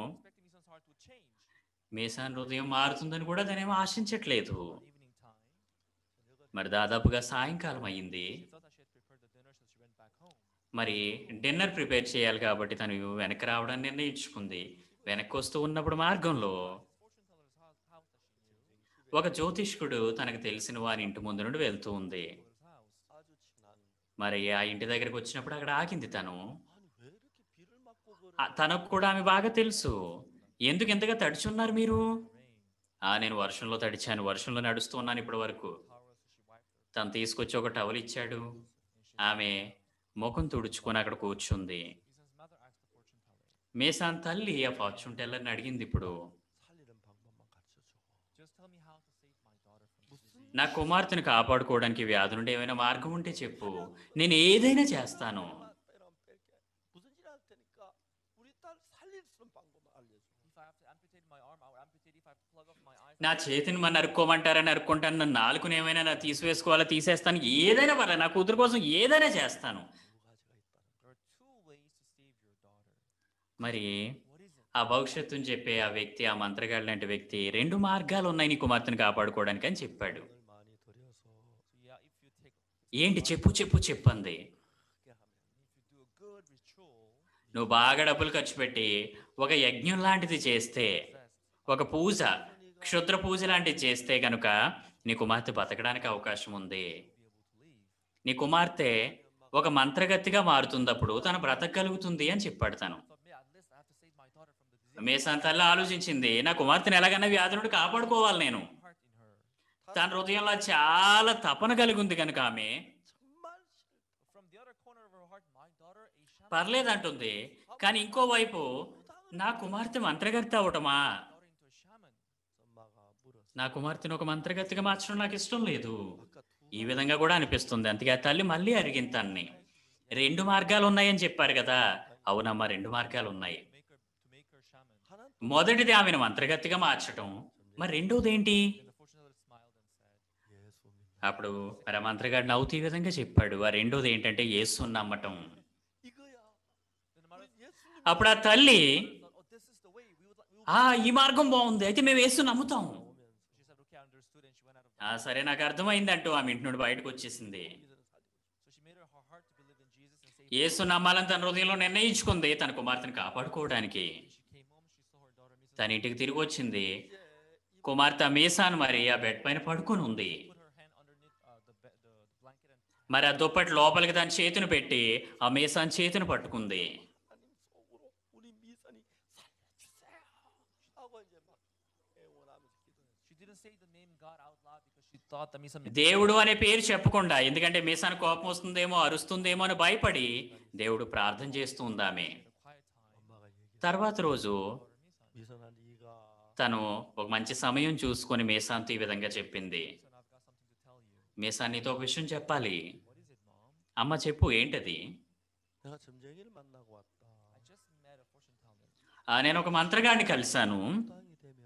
మేసాన్ హృదయం మారుతుందని కూడా తనేమో ఆశించట్లేదు. మరి దాదాపుగా సాయంకాలం అయ్యింది. మరి డిన్నర్ ప్రిపేర్ చేయాలి కాబట్టి తను వెనక్కి రావడానికి నిర్ణయించుకుంది. వెనక్కి వస్తూ ఉన్నప్పుడు మార్గంలో ఒక జ్యోతిష్కుడు తనకు తెలిసిన వారి ఇంటి ముందు నుండి వెళ్తూ ఉంది. 아주 친한 మరి ఆ ఇంటి దగ్గరకు వచ్చినప్పుడు అక్కడ ఆగింది తను. 아니 왜 이렇게 비를 맞고 ఆ, 걸어? తనకు కూడా ఆమె బాగా తెలుసు. ఎందుకు ఎంతగా తడిచున్నారు మీరు? ఆ నేను వర్షంలో తడిచాను, వర్షంలో నడుస్తూ ఉన్నాను ఇప్పటి వరకు. తను తీసుకొచ్చి ఒక టవల్ ఇచ్చాడు. ఆమె ముఖం తుడుచుకొని అక్కడ కూర్చుంది. మేసాన్ తల్లి ఆ ఫార్చ్యూన్ టెల్లర్ని అడిగింది ఇప్పుడు, 살리는 방법만 가르쳐 줘. Just tell me how to save my daughter from this disease. నా కుమార్తెను కాపాడుకోవడానికి వ్యాధి నుండి ఏమైనా మార్గం ఉంటే చెప్పు, నేను ఏదైనా చేస్తాను. 빼라면 뺄게. 무슨 일 할 테니까 우리 딸 살릴 수 있는 방법만 알려줘. If I have to amputate my arm, I will amputate. If I have to plug off my eyes, నా చేతిని మన నరుక్కోమంటారా నరుక్కుంటాను, నన్ను నాలుగుని ఏమైనా నా తీసివేసుకోవాలా తీసేస్తాను, ఏదైనా పర్లేదు, నా కూతురు కోసం ఏదైనా చేస్తాను. 두 가지가 있다는 there are two ways to save your daughter. మరి What is it? ఆ భవిష్యత్తుని చెప్పే ఆ వ్యక్తి, ఆ మంత్రగాడు లాంటి వ్యక్తి, రెండు మార్గాలు ఉన్నాయి నీ కుమార్తెను కాపాడుకోవడానికి అని చెప్పాడు. 돈을 많이 들여서 So yeah, if you take ఏంటి చెప్పు చెప్పు చెప్పంది. 크게 하면 if you do a good ritual, నువ్వు బాగా డబ్బులు ఖర్చు పెట్టి ఒక యజ్ఞం లాంటిది చేస్తే, possessed, ఒక పూజ, క్షుద్ర పూజ లాంటిది చేస్తే కనుక నీ కుమార్తె బతకడానికి అవకాశం ఉంది. be able to leave. నీ కుమార్తె ఒక మంత్రగతిగా మారుతున్నప్పుడు తను బ్రతకగలుగుతుంది అని చెప్పాడు తను. Thought, "Man, at least I have to save my daughter from the disease." మేసాన్ తల్లి ఆలోచించింది, నా కుమార్తెను ఎలాగన్నా వ్యాధి నుండి కాపాడుకోవాలి నేను. Heart in her. తన హృదయంలో చాలా తపన కలిగి ఉంది కనుక ఆమె 정말 싫다. From the other corner of her heart, my daughter, a shaman, పర్లేదంటుంది. కానీ ఇంకోవైపు నా కుమార్తె మంత్రగతి అవటమా, daughter into a shaman. 엄마가 물었어. నా కుమార్తెను ఒక మంత్రగతిగా మార్చడం నాకు ఇష్టం లేదు. 아까 두 ఈ విధంగా కూడా అనిపిస్తుంది. అందుకే ఆ తల్లి మళ్ళీ అడిగింది తన్ని, రెండు మార్గాలు ఉన్నాయని చెప్పారు కదా. అవునమ్మా, రెండు మార్గాలు ఉన్నాయి. To make her to make her shaman. 하나는 మొదటిది ఆమెను మంత్రగతిగా మార్చటం, మరి రెండోది ఏంటి? Then the fortune teller smiled and said, 예수 믿는 అప్పుడు మరి ఆ మంత్రగాడు నవ్వుతూ ఈ విధంగా చెప్పాడు, ఆ రెండోది ఏంటంటే యేసుని నమ్మటం. 이거야. then the mother 우리 예수님 అప్పుడు ఆ తల్లి, thought, "Oh, this is the way. We would like." We would ఆ ఈ మార్గం బాగుంది, అయితే మేము యేసు నమ్ముతాం. 오면서 She said, "Okay, I understood," and she went out of. ఆ సరే నాకు అర్థమైంది అంటూ ఆమె ఇంటి నుండి బయటకు వచ్చేసింది. 믿음을 살리고 So she made her her heart to believe in Jesus and save. యేసు నమ్మాలని తన హృదయంలో నిర్ణయించుకుంది తన కుమార్తెను కాపాడుకోవడానికి. When she came home, she saw her daughter Misa తన ఇంటికి తిరిగి వచ్చింది. 이제 이 కుమార్తె మీసాన్ మరి ఆ బెడ్ పైన పడుకొని ఉంది. put her hand underneath uh, the, be- the the blanket and మరి ఆ దుప్పటి లోపలికి తన చేతిని పెట్టి ఆ మీసాన్ చేతిని పట్టుకుంది. 하나님 속으로 우리 미선이 살려주세요 하고 이제 막 애원하면서 기도했어. she didn't say the name God out loud because she thought that Misa meant దేవుడు అనే పేరు చెప్పకుండా, ఎందుకంటే మీసాన్ కోపం వస్తుందేమో అరుస్తుందేమో అని భయపడి దేవుడు ప్రార్థన చేస్తూ ఉంది ఆమె. a quiet time. 엄마가 얘기해. తర్వాత రోజు Daughter Misa, 미선아 네가 తను ఒక మంచి సమయం చూసుకొని మీసాన్తో ఈ విధంగా చెప్పింది, son, I've got something to tell you. మీసాన్ నీతో ఒక విషయం చెప్పాలి. What is it, mom? అమ్మ చెప్పు ఏంటది? 내가 점쟁이를 만나고 왔다. I just met a fortune teller. ఆ, నేను ఒక మంత్రగాడిని కలిశాను. 땅이 되면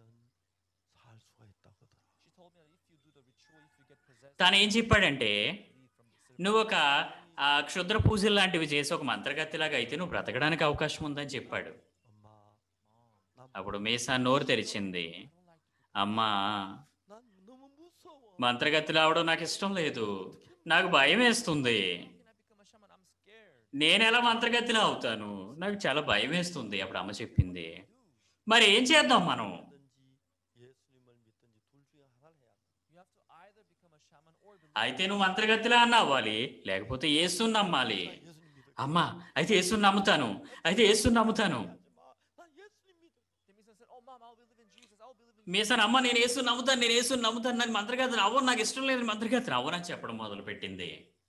살 수가 있다고 하더라. She told me that if you do the ritual, if you get possessed, తను ఏం చెప్పాడంటే, leave from the silver. నువ్వు ఒక ఆ క్షుద్ర పూజలు లాంటివి చేసి ఒక మంత్రగతిలాగా అయితే నువ్వు బ్రతకడానికి అవకాశం ఉందని చెప్పాడు. 엄마, Mom, 난, అప్పుడు మీసా నోరు తెరిచింది. I don't like to be అమ్మా, 난 너무 무서워. మంత్రగతి రావడం నాకు ఇష్టం లేదు, నాకు భయం వేస్తుంది. How can I become a shaman? I'm scared. నేను ఎలా మంత్రగతిలో అవుతాను, నాకు చాలా భయం వేస్తుంది. అప్పుడు అమ్మ చెప్పింది, మరి ఏం చేద్దాం మనం? 믿든지 예수님을 믿든지 둘 중에 하나를 해야 돼. You have to either become a shaman or believe. అయితే నువ్వు మంత్రగతిలా అన్న అవ్వాలి, లేకపోతే యేసుని నమ్మాలి. 예수님 믿을 అమ్మా, అయితే యేసుని నమ్ముతాను, అయితే యేసుని నమ్ముతాను. 마. 나 예수님 믿어. Then Misa said, "Oh, mom, I'll believe in Jesus. I'll believe in." Meson, అమ్మ నేను యేసుని నమ్ముతాను, నేను యేసుని నమ్ముతాను, నాకు మంత్రగతిని అవ్వను, నాకు ఇష్టం లేదు మంత్రగతిని అవ్వనని చెప్పడం మొదలు పెట్టింది.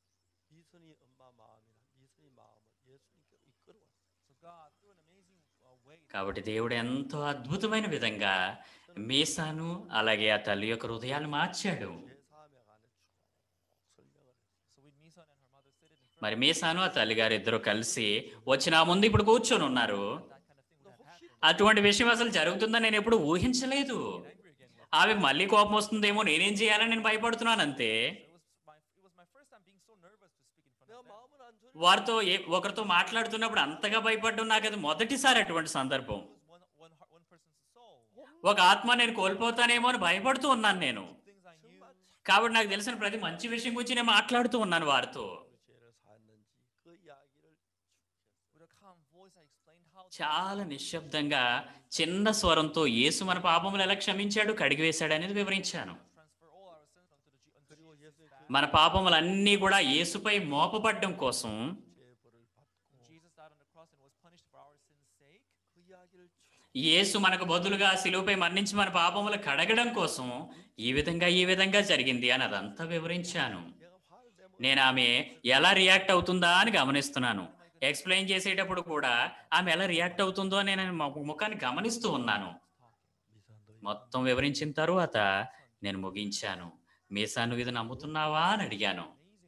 미선이 엄마 마음이나 미선이 마음을 예수님께로 이끌어왔어. So God, through an amazing uh, way, కాబట్టి దేవుడు ఎంతో అద్భుతమైన విధంగా మీసాను అలాగే ఆ తల్లి యొక్క హృదయాలు మార్చాడు. 제사함에 관해 쭉 설명을 했어. so with Misa and her mother sitting in front మరి మీసాను ఆ తల్లిగారు ఇద్దరు కలిసి వచ్చి నా ముందు ఇప్పుడు కూర్చొని ఉన్నారు. of that kind of thing would have happened. అటువంటి విషయం అసలు జరుగుతుందని నేను ఎప్పుడు ఊహించలేదు. get angry again. Lord. ఆమె మళ్ళీ కోపం వస్తుందేమో, నేనేం చేయాలని నేను భయపడుతున్నాను అంతే. So it was my it was my first time being so nervous to speak in front 내가 of them. 마음을 안 졸이고 వారితో ఏ ఒకరితో మాట్లాడుతున్నప్పుడు అంతగా భయపడ్డం నాకు అది మొదటిసారి అటువంటి సందర్భం. Lose one one heart, one person's soul. ఒక ఆత్మ నేను కోల్పోతానేమో అని భయపడుతూ ఉన్నాను నేను. Things I knew. కాబట్టి నాకు తెలిసిన ప్రతి మంచి విషయం గురించి నేను మాట్లాడుతూ ఉన్నాను వారితో. 우리 죄를 사했는지 그 이야기를 With a calm voice, I explained how చాలా నిశ్శబ్దంగా చిన్న స్వరంతో యేసు మన పాపములు ఎలా క్షమించాడు, కడిగివేశాడు అనేది వివరించాను. transfer all our sins onto the G- onto 그리고 Jesus' 예수의 back. మన పాపములన్నీ కూడా యేసుపై మోపబడ్డం కోసం 죄벌을 받고 Jesus died on the cross and was punished for our sins' sake. 그 이야기를 쭉 యేసు మనకు బదులుగా శిలువపై మరణించి మన పాపములు కడగడం కోసం ఈ విధంగా ఈ విధంగా జరిగింది అని అదంతా వివరించాను. 내가 화를 내면 నేను ఆమె ఎలా రియాక్ట్ అవుతుందా అని గమనిస్తున్నాను. ఎక్స్ప్లెయిన్ చేసేటప్పుడు కూడా ఆమె ఎలా రియాక్ట్ అవుతుందో అని నేను ము- ముఖాన్ని గమనిస్తూ ఉన్నాను. 미사한도 మొత్తం వివరించిన తరువాత నేను ముగించాను. మీసా నువ్వు ఇది నమ్ముతున్నావా అని అడిగాను.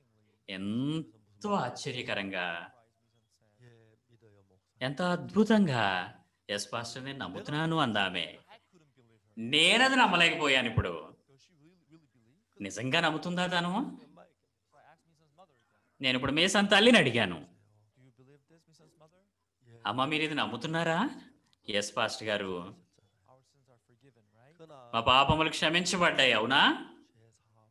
ఎంతో ఆశ్చర్యకరంగా, 예 믿어요 목사. ఎంత అద్భుతంగా, ఎస్ పాస్టర్ నేను నమ్ముతున్నాను అందామె. I couldn't believe her. నేనది నమ్మలేకపోయాను. ఇప్పుడు Does she really, really believe? నిజంగా నమ్ముతుందా తను? 엄마에게 So I asked Misa's mother again. నేను ఇప్పుడు మీసాన్ తల్లిని అడిగాను, Do you believe this, Misa's mother? 예 అమ్మ మీరు ఇది నమ్ముతున్నారా? ఎస్ పాస్టర్ గారు, Our sins are forgiven, right? 그러나 మా పాపములు క్షమించబడ్డాయి అవునా? 죄 사함을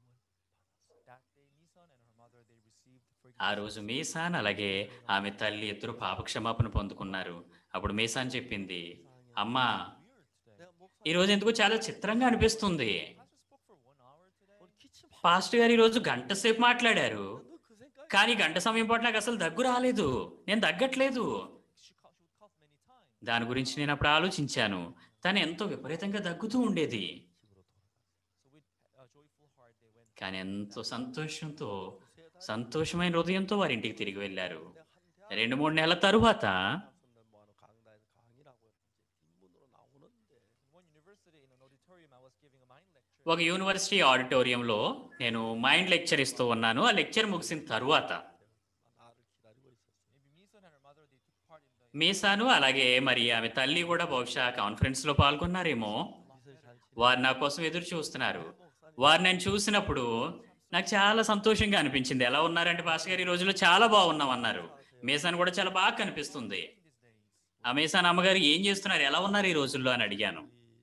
That day, Misan and her mother, they received ఆ forgiveness. రోజు మీసాన్ అలాగే ఆమె తల్లి ఇద్దరు పాప క్షమాపణ పొందుకున్నారు. అప్పుడు మీసాన్ చెప్పింది, అమ్మా Weird today. 내가 목사 ఈ రోజు ఎందుకు చాలా చిత్రంగా అనిపిస్తుంది. Pastor spoke for one hour today. 오늘 기침 pastor గారు ఈ రోజు గంట సేపు మాట్లాడారు, 너그 생각이 కానీ గంట సమయం పాటు నాకు అసలు దగ్గు రాలేదు, నేను దగ్గట్లేదు. She, cough, she would cough many times. దాని గురించి నేను అప్పుడు ఆలోచించాను. తను ఎంతో విపరీతంగా దగ్గుతూ ఉండేది, 집으로 돌아가. So with a joyful heart, they went. కానీ ఎంతో సంతోషంతో సంతోషమైన హృదయంతో వారి ఇంటికి తిరిగి వెళ్ళారు. 내가 한 대학 రెండు మూడు నెలల తరువాత 선배 뭐하는 강단에서 강의라고 이제 뒷문으로 나오는데 In one university, in an auditorium, I was giving a mind lecture. ఒక యూనివర్సిటీ ఆడిటోరియంలో నేను మైండ్ లెక్చర్ ఇస్తూ ఉన్నాను. ఆ లెక్చర్ ముగిసిన తరువాత 나를 기다리고 있었어요. Maybe Misan and her mother, they took part in the meson అలాగే మరి ఆమె తల్లి కూడా బహుశా కాన్ఫరెన్స్ లో పాల్గొన్నారేమో. 미술 잘 치. వారు నా కోసం ఎదురు చూస్తున్నారు. వారు నేను చూసినప్పుడు నాకు చాలా సంతోషంగా అనిపించింది. ఎలా ఉన్నారంటే పాస్టర్ గారు ఈ రోజుల్లో చాలా బాగున్నాం అన్నారు. మీసాన్ కూడా చాలా బాగా కనిపిస్తుంది. these days. ఆ మీసాన్ అమ్మగారు ఏం చేస్తున్నారు, ఎలా ఉన్నారు ఈ రోజుల్లో అని అడిగాను.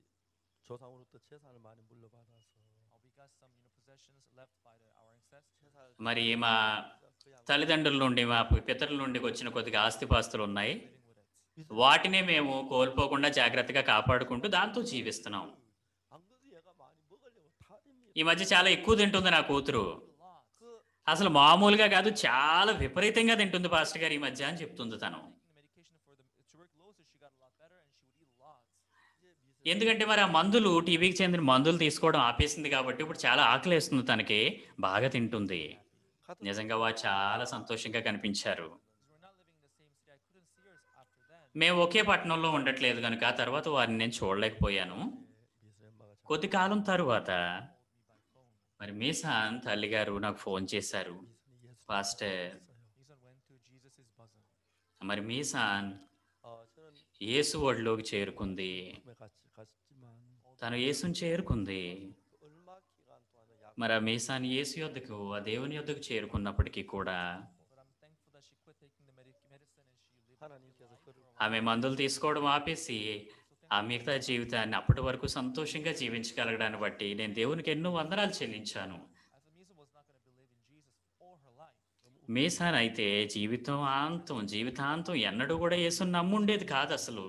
우리 조상으로부터 재산을 많이 물려받아서 Uh, we got some, you know, possessions left by the, our ancestors. 재산을 మరి మా తల్లిదండ్రుల నుండి మా పితరుల నుండి వచ్చిన కొద్దిగా ఆస్తిపాస్తులు ఉన్నాయి. Living with it. వాటినే మేము కోల్పోకుండా జాగ్రత్తగా కాపాడుకుంటూ దాంతో జీవిస్తున్నాం. 안 그래도 얘가 많이 먹으려고 탈입니다. ఈ మధ్య చాలా ఎక్కువ తింటుంది నా కూతురు. Lots. 그 అసలు మామూలుగా కాదు, చాలా విపరీతంగా తింటుంది పాస్టర్ గారు ఈ మధ్య అని చెప్తుంది తను. Taking the medication for the tuberculosis, she got a lot better and she would eat lots. 이제 미술 ఎందుకంటే మరి ఆ మందులు, టీబీకి చెందిన మందులు తీసుకోవడం ఆపేసింది కాబట్టి ఇప్పుడు చాలా ఆకలేస్తుంది తనకి, బాగా తింటుంది. 같은 నిజంగా వారు చాలా సంతోషంగా కనిపించారు. Because we're not living in the same city, I couldn't see her after then. మేము ఒకే పట్టణంలో ఉండట్లేదు కనుక ఆ తర్వాత వారిని నేను చూడలేకపోయాను. 미술 엄마가 참 కొద్ది కాలం తరువాత Called me by phone. మరి మీసాన్ తల్లి గారు నాకు ఫోన్ చేశారు. 미술이 예수 pastor, Misan went to Jesus' bosom. మరి మీసాన్ 어 저는 యేసు ఒడిలోకి చేరుకుంది. 처음에 같이 갔지만 తను యేసుని చేరుకుంది. 얼마 기간 동안은 약 మరి ఆ మీసాన్ యేసు యొద్దకు, ఆ దేవుని యొద్దకు చేరుకున్నప్పటికీ కూడా But I'm thankful that she quit taking the medic- medicine and she lived 하나님께서 그를 ఆమె మందులు తీసుకోవడం ఆపేసి ఆ మిగతా జీవితాన్ని అప్పటి వరకు సంతోషంగా జీవించగలగడాన్ని బట్టి నేను దేవునికి ఎన్నో వందనాలు చెల్లించాను. as a Misan was not going to believe in Jesus all her life. మీసాన్ అయితే జీవితం అంతం జీవితాంతం ఎన్నడూ కూడా యేసుని నమ్ముండేది కాదు అసలు.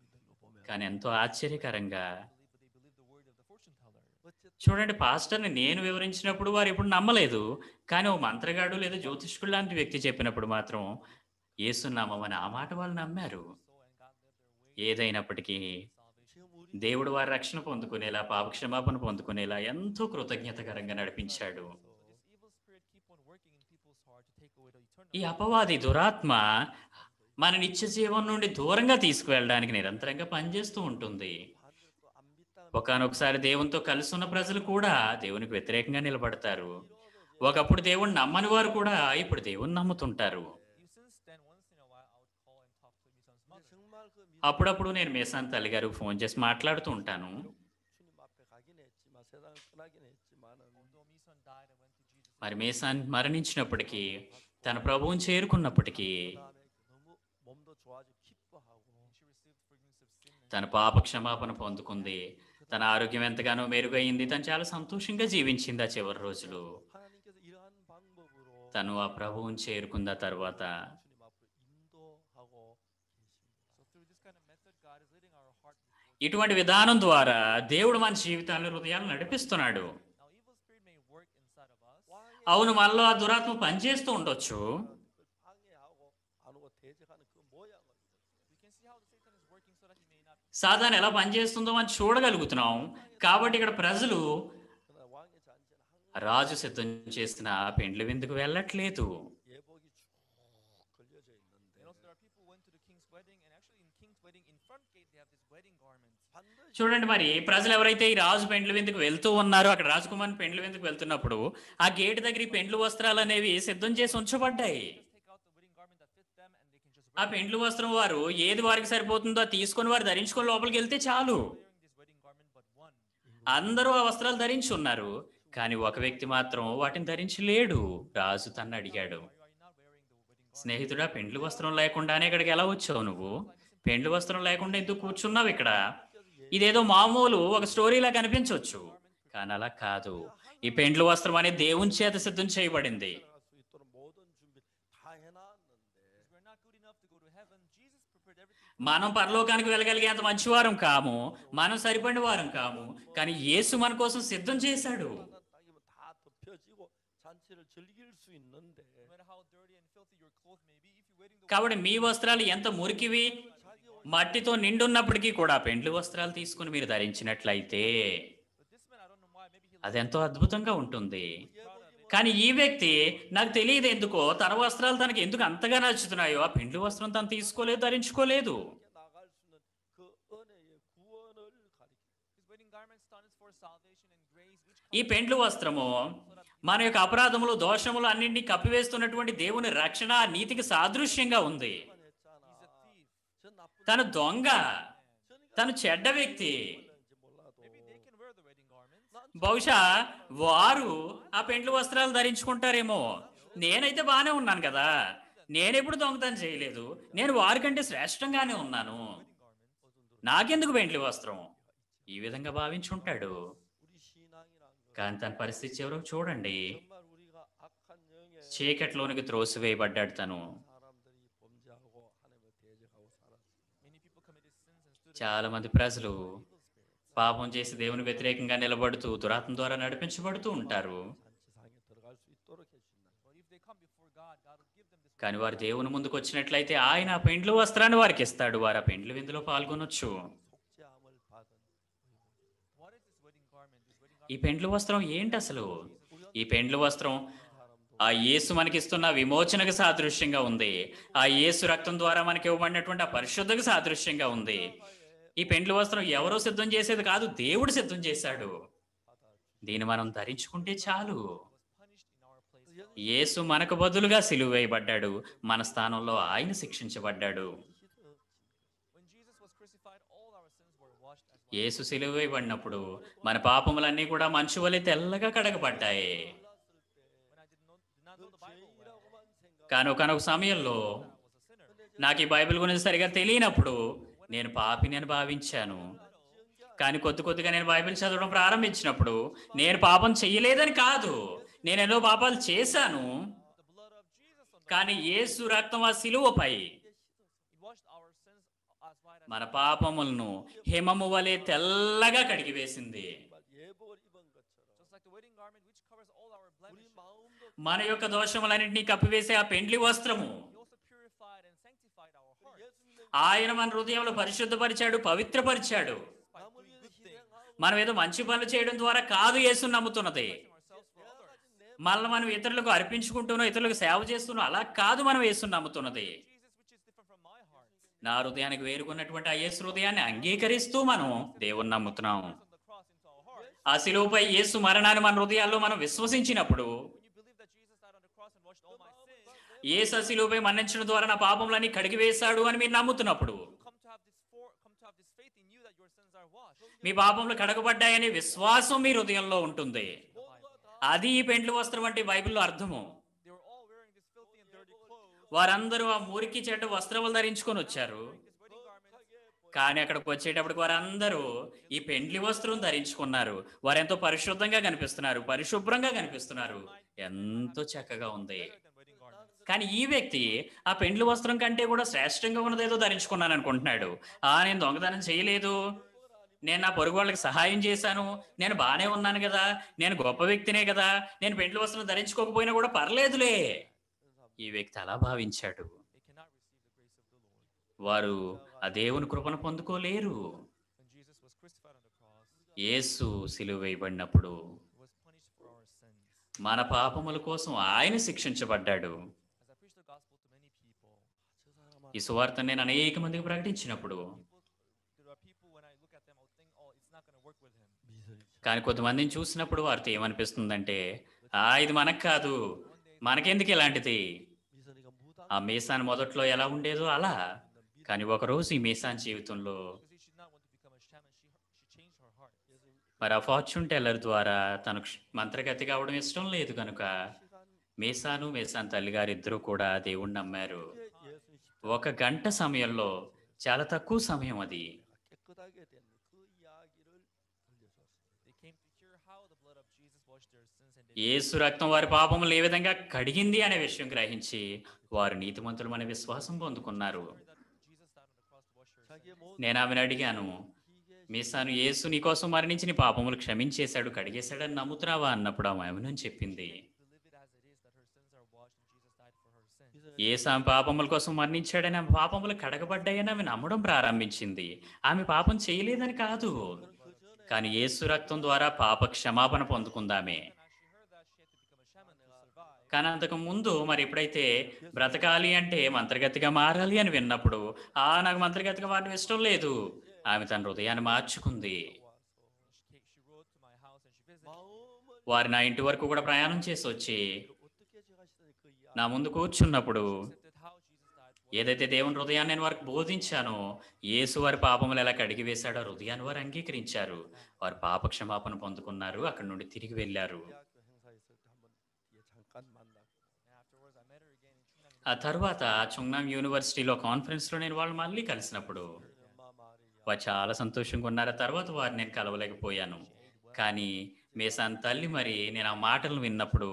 కానీ ఎంతో ఆశ్చర్యకరంగా Believe, but they believed the word of the fortune teller. 어쨌든 చూడండి, పాస్టర్ని నేను వివరించినప్పుడు వారు ఎప్పుడు నమ్మలేదు. కానీ ఓ మంత్రగాడు లేదా జ్యోతిష్కుడు లాంటి వ్యక్తి చెప్పినప్పుడు మాత్రం యేసుని నమ్మమని ఆ మాట వాళ్ళు నమ్మారు. So and God led their way ఏదైనప్పటికీ to salvation. 지금 우리 దేవుడు వారి రక్షణ పొందుకునేలా, పాపక్షమాపణ పొందుకునేలా ఎంతో కృతజ్ఞతకరంగా నడిపించాడు. So this evil spirit keep on working in people's heart to take away the eternal ఈ life. అపవాది దురాత్మ మన నిత్య జీవం నుండి దూరంగా తీసుకువెళ్ళడానికి నిరంతరంగా పనిచేస్తూ ఉంటుంది. 반대로 또안 믿다가 ఒకానొకసారి దేవునితో కలిసి ఉన్న ప్రజలు కూడా దేవునికి వ్యతిరేకంగా నిలబడతారు. ఒకప్పుడు దేవుణ్ణి నమ్మని వారు కూడా ఇప్పుడు దేవుణ్ణి నమ్ముతుంటారు. Even since then, once in a while, I would call and talk to Misan's 근데 mother. 정말 그 అప్పుడప్పుడు నేను మేసాన్ తల్లి గారు ఫోన్ చేసి మాట్లాడుతూ ఉంటాను. 주님 앞에 가긴 했지만 세상을 떠나긴 했지만은 Although Misan died and went to Jesus, మరి మేసాన్ మరణించినప్పటికీ, తన ప్రభువుని చేరుకున్నప్పటికీ, 그다음에 너무 몸도 좋아지고 기뻐하고 she received forgiveness of sin. And తన పాప క్షమాపణ పొందుకుంది. తన ఆరోగ్యం ఎంతగానో మెరుగైంది. తను చాలా సంతోషంగా జీవించింది ఆ చివరి రోజులు. 하나님께서 이러한 방법으로 తను ఆ ప్రభువుని చేరుకున్న తర్వాత 주님 앞으로 인도하고 계십니다. so through this kind of method, God is leading our heart before ఇటువంటి విధానం ద్వారా దేవుడు మన జీవితాలను, హృదయాలను నడిపిస్తున్నాడు. Now, evil spirit may work inside of us. 왕의 అవును, మనలో ఆ దురాత్మ పనిచేస్తూ ఉండొచ్చు. 그걸 방해하고 안 오고 대적하는 그 모양을 We can see how the Satan is working so that he may not. సాతాను ఎలా పనిచేస్తుందో మనం చూడగలుగుతున్నాం. కాబట్టి ఇక్కడ ప్రజలు 그러나 왕의 잔치는 항상 రాజు సిద్ధం చేసిన పెండ్లి విందుకు వెళ్ళట్లేదు. 예복이 쭉 걸려져 있는데 And also, there are people who went to the king's wedding, and actually, in king's wedding, in front gate, they have this wedding garments. 반드시 చూడండి, మరి ప్రజలు ఎవరైతే ఈ రాజు పెండ్లి విందుకు వెళ్తూ ఉన్నారో, అక్కడ రాజకుమారుని పెండ్లి విందుకు వెళ్తున్నప్పుడు ఆ గేటు దగ్గర ఈ పెండ్లు వస్త్రాలు అనేవి సిద్ధం చేసి ఉంచబడ్డాయి. Just take out the wedding garment that fits them, and they can just ఆ wear it. పెండ్లు వస్త్రం వారు ఏది వారికి సరిపోతుందో అది తీసుకొని వారు ధరించుకొని లోపలికి వెళ్తే చాలు. Wearing this wedding garment, but one. అందరూ ఆ వస్త్రాలు ధరించి ఉన్నారు, కానీ ఒక వ్యక్తి మాత్రం వాటిని ధరించలేడు. రాజు తన్ను అడిగాడు, Are you, are you not wearing the wedding garment? స్నేహితుడా, పెండ్లి వస్త్రం లేకుండానే ఇక్కడికి ఎలా వచ్చావు నువ్వు? పెండ్లి వస్త్రం లేకుండా ఎందుకు కూర్చున్నావు ఇక్కడ? ఇదేదో మామూలు ఒక స్టోరీలా కనిపించవచ్చు, కానీ అలా కాదు. ఈ పెండ్లి వస్త్రం అనేది దేవుని చేత సిద్ధం చేయబడింది. 들어갈 수 있도록 모든 준비 다 해놨는데 Because we're not good enough to go to heaven. Jesus prepared everything. మనం పరలోకానికి వెళ్ళగలిగేంత మంచివారం కాము, మనం సరిపడిన వారం కాము, కానీ యేసు మన కోసం సిద్ధం చేశాడు. 하나 딱이면 다 덮여지고 잔치를 즐길 수 있는데 No matter how dirty and filthy your clothes may be, if you're wearing the కాబట్టి మీ వస్త్రాలు ఎంత మురికివి, 자기 옷 మట్టితో నిండున్నప్పటికీ కూడా పెండ్లి వస్త్రాలు తీసుకుని మీరు ధరించినట్లయితే But this man, I don't know why, maybe he అదెంతో అద్భుతంగా ఉంటుంది. proud of it. కానీ ఈ వ్యక్తి, నాకు తెలియదు ఎందుకో, తన వస్త్రాలు తనకి ఎందుకు అంతగా నచ్చుతున్నాయో ఆ పెండ్లి వస్త్రం తను తీసుకోలేదు, ధరించుకోలేదు. 이렇게 나갈 수 있는 그 은혜의 구원을 가리킵니다. His wedding garment stands for salvation and grace, which ఈ comes పెండ్లి వస్త్రము మన యొక్క అపరాధములు, దోషములు అన్నింటినీ కప్పివేస్తున్నటువంటి దేవుని రక్షణ, ఆ నీతికి సాదృశ్యంగా ఉంది. 했잖아. he's a thief. 저 나쁜 తను దొంగ, 저니까 తను చెడ్డ వ్యక్తి. 몰랐는지 몰라도 Maybe they can wear the wedding garments. 난 బహుశా వారు ఆ పెండ్లి వస్త్రాలు ధరించుకుంటారేమో. నేనైతే బాగానే ఉన్నాను కదా, నేనెప్పుడు దొంగతనం చేయలేదు, నేను వారికంటే శ్రేష్టంగానే ఉన్నాను, నాకెందుకు పెండ్లి వస్త్రం, ఈ విధంగా భావించుంటాడు. 우리 신앙이란 건 కానీ తన పరిస్థితి ఎవరో చూడండి. 정말 우리가 악한 영에 చీకట్లోనికి త్రోసివేయబడ్డాడు తను. 사람들이 범죄하고 하나님을 대적하고 살았어요. Many people committed sins and stood చాలా మంది ప్రజలు పాపం చేసి దేవుని వ్యతిరేకంగా నిలబడుతూ దురాత్మ ద్వారా నడిపించబడుతూ ఉంటారు. 잔치상에 들어갈 수 있도록 해준다. But if they come before God, God will give them this. కానీ వారు దేవుని ముందుకు వచ్చినట్లయితే ఆయన ఆ పెండ్లి వస్త్రాన్ని వారికి ఇస్తాడు. వారు ఆ పెండ్లి విందులో పాల్గొనొచ్చు. 속죄함을 받은 What is this wedding garment? This wedding ఈ garment. పెండ్లి వస్త్రం ఏంటి అసలు? ఈ పెండ్లి వస్త్రం 사람도 ఆ యేసు మనకిస్తున్న విమోచనకు సాదృశ్యంగా ఉంది. ఆ యేసు రక్తం ద్వారా మనకి ఇవ్వబడినటువంటి ఆ పరిశుద్ధకు సాదృశ్యంగా ఉంది. ఈ పెండ్లి వస్త్రం ఎవరో సిద్ధం చేసేది కాదు, దేవుడు సిద్ధం చేశాడు. దీన్ని మనం ధరించుకుంటే చాలు. Was punished in our place. యేసు మనకు బదులుగా సిలువ వేయబడ్డాడు, మన స్థానంలో ఆయన శిక్షించబడ్డాడు. When Jesus was crucified, all our sins were washed as white. యేసు సిలువ వేయబడినప్పుడు మన పాపములన్నీ కూడా మంచు వలె తెల్లగా కడగబడ్డాయి. When I did not, did not know the Bible well, 죄인이라고만 생각. కానీ ఒకనొక సమయంలో I was a sinner. నాకు ఈ బైబిల్ గురించి సరిగా తెలియనప్పుడు నేను పాపిని అని భావించాను. కానీ కొద్ది కొద్దిగా నేను బైబిల్ చదవడం ప్రారంభించినప్పుడు నేను పాపం చెయ్యలేదని కాదు, నేను ఎన్నో పాపాలు చేశాను. The blood of Jesus on the కానీ యేసు రక్తం ఆ సిలువపై it washed our sins as white as మన పాపములను హిమము వలె తెల్లగా కడిగివేసింది. 예복을 입은 것처럼 just like the wedding garment which covers all our 우리 blemishes. 마음도 మన యొక్క దోషములన్నింటినీ కప్పివేసే ఆ పెండ్లి వస్త్రము He also purified and sanctified our hearts 예수님의 ఆయన మన హృదయంలో పరిశుద్ధపరిచాడు, పవిత్రపరిచాడు. by 남을 doing 위해서 good things, 희생하고 మనం ఏదో మంచి పనులు చేయడం ద్వారా కాదు యేసుని నమ్ముతున్నది. ourselves for others. మళ్ళీ మనం ఇతరులకు అర్పించుకుంటూనో ఇతరులకు సేవ చేస్తూనో అలా కాదు మనం యేసుని నమ్ముతున్నది. Jesus, which is different from my heart. నా హృదయానికి వేరుకున్నటువంటి ఆ యేసు హృదయాన్ని అంగీకరిస్తూ మనం దేవుని నమ్ముతున్నాం. On the cross into our hearts. ఆ శిలువపై యేసు మరణాన్ని మన హృదయాల్లో మనం విశ్వసించినప్పుడు, When you believe that Jesus died on the cross and washed all my sins, యేసు ఆ శిలువపై మరణించడం ద్వారా నా పాపములన్నీ కడిగివేశాడు అని మీరు నమ్ముతున్నప్పుడు, you come to have this మీ పాపములు కడగబడ్డాయనే విశ్వాసం మీ హృదయంలో ఉంటుంది. అది ఈ పెండ్లి వస్త్రం వంటి బైబిల్లో అర్థము. They were all wearing this filthy and dirty clothes. వారందరూ ఆ మురికి చెడ్డ వస్త్రములు ధరించుకొని వచ్చారు. His wedding garments. కానీ అక్కడికి వచ్చేటప్పటికి వారందరూ ఈ పెండ్లి వస్త్రం ధరించుకున్నారు. వారెంతో పరిశుద్ధంగా కనిపిస్తున్నారు, పరిశుభ్రంగా కనిపిస్తున్నారు, ఎంతో చక్కగా ఉంది. Better than wedding garments. కానీ ఈ వ్యక్తి ఆ పెండ్లి వస్త్రం కంటే కూడా శ్రేష్టంగా ఉన్నదేదో ధరించుకున్నాను అనుకుంటున్నాడు. ఆ నేను దొంగతనం చేయలేదు, నేను నా పొరుగు వాళ్ళకి సహాయం చేశాను, నేను బాగానే ఉన్నాను కదా, నేను గొప్ప వ్యక్తినే కదా, నేను పెండ్లి వస్త్రం ధరించుకోకపోయినా కూడా పర్లేదులే. ఈ వ్యక్తి అలా భావించాడు. They cannot receive the grace of the Lord. వారు ఆ దేవుని కృపను పొందుకోలేరు. When Jesus was crucified on the cross, యేసు సిలువ వేయబడినప్పుడు he was punished for our sins. మన పాపముల కోసం ఆయన శిక్షించబడ్డాడు. As I preach the gospel to many people, ఈ సువార్తను నేను అనేక మందికి ప్రకటించినప్పుడు people, there are people when I look at them, I'll think, oh, it's not going to work with him. కానీ కొంతమందిని చూసినప్పుడు వారితో ఏమనిపిస్తుందంటే, ఆ ఇది మనకు కాదు, మనకెందుకు ఇలాంటిది. 미선이가 무당 ఆ మీసాన్ మొదట్లో ఎలా ఉండేదో అలా, కానీ ఒకరోజు ఈ మీసాన్ జీవితంలో Because he should not want to become a shaman, she, she changed her heart. మరి ఆ ఫార్చ్యూన్ టెల్లర్ ద్వారా తనకు మంత్రగతి కావడం ఇష్టం లేదు కనుక మీసాను మీసాన్ తల్లిగారు ఇద్దరు కూడా దేవుణ్ణి నమ్మారు. 예수님 ఒక గంట సమయంలో, చాలా తక్కువ సమయం అది, 깨끗하게 된 그 이야기를 들려줬어요. They came to hear how the blood of Jesus washed their sins, and they యేసు రక్తం వారి పాపములు ఏ విధంగా కడిగింది అనే విషయం గ్రహించి వారు నీతిమంతులు అనే విశ్వాసం పొందుకున్నారు. heard that Jesus died on the cross to wash their sins. 자기의 모든 నేను ఆమెను అడిగాను, 희게 మీసాను యేసు నీ కోసం మరణించి నీ పాపములు క్షమించేశాడు, కడిగేశాడని నమ్ముతున్నావా అన్నప్పుడు ఆమె అవునని చెప్పింది. Believe it as it is that her sins are washed and Jesus died for her sins. 미선이 యేసు ఆమె పాపముల కోసం మరణించాడని, ఆమె పాపములు కడగబడ్డాయని ఆమె నమ్మడం ప్రారంభించింది. ఆమె పాపం చేయలేదని కాదు, కానీ యేసు రక్తం ద్వారా పాప క్షమాపణ పొందుకుందామే. And as she heard that, she had to become a shaman to survive. కానీ అంతకు ముందు మరి ఎప్పుడైతే బ్రతకాలి అంటే మంత్రగతిగా మారాలి అని విన్నప్పుడు, ఆ నాకు మంత్రగతిగా మారడం ఇష్టం లేదు, ఆమె తన హృదయాన్ని మార్చుకుంది. She, came, she wrote to my house and she visited me. 마음을 వారు నా ఇంటి వరకు కూడా ప్రయాణం చేసి వచ్చి 어떻게 제가 시선이 그 이야기 నా ముందు కూర్చున్నప్పుడు Accepted how Jesus died for ఏదైతే దేవుని హృదయాన్ని నేను వారికి బోధించానో, యేసు వారి పాపములు ఎలా కడిగి వేశాడో హృదయాన్ని వారు అంగీకరించారు. వారు పాప క్షమాపణ పొందుకున్నారు, అక్కడి నుండి తిరిగి వెళ్ళారు. 대학교 행사 있을 때 한번 뒤에 잠깐 만나고 And afterwards, I met her again in Chungnam. ఆ తర్వాత చుంగ్నామ్ యూనివర్సిటీలో కాన్ఫరెన్స్లో నేను వాళ్ళు మళ్ళీ కలిసినప్పుడు 엄마 말이야 వారు చాలా సంతోషంగా ఉన్నారు. ఆ తర్వాత వారు నేను కలవలేకపోయాను. కానీ మేసాన్ తల్లి మరి నేను ఆ మాటలు విన్నప్పుడు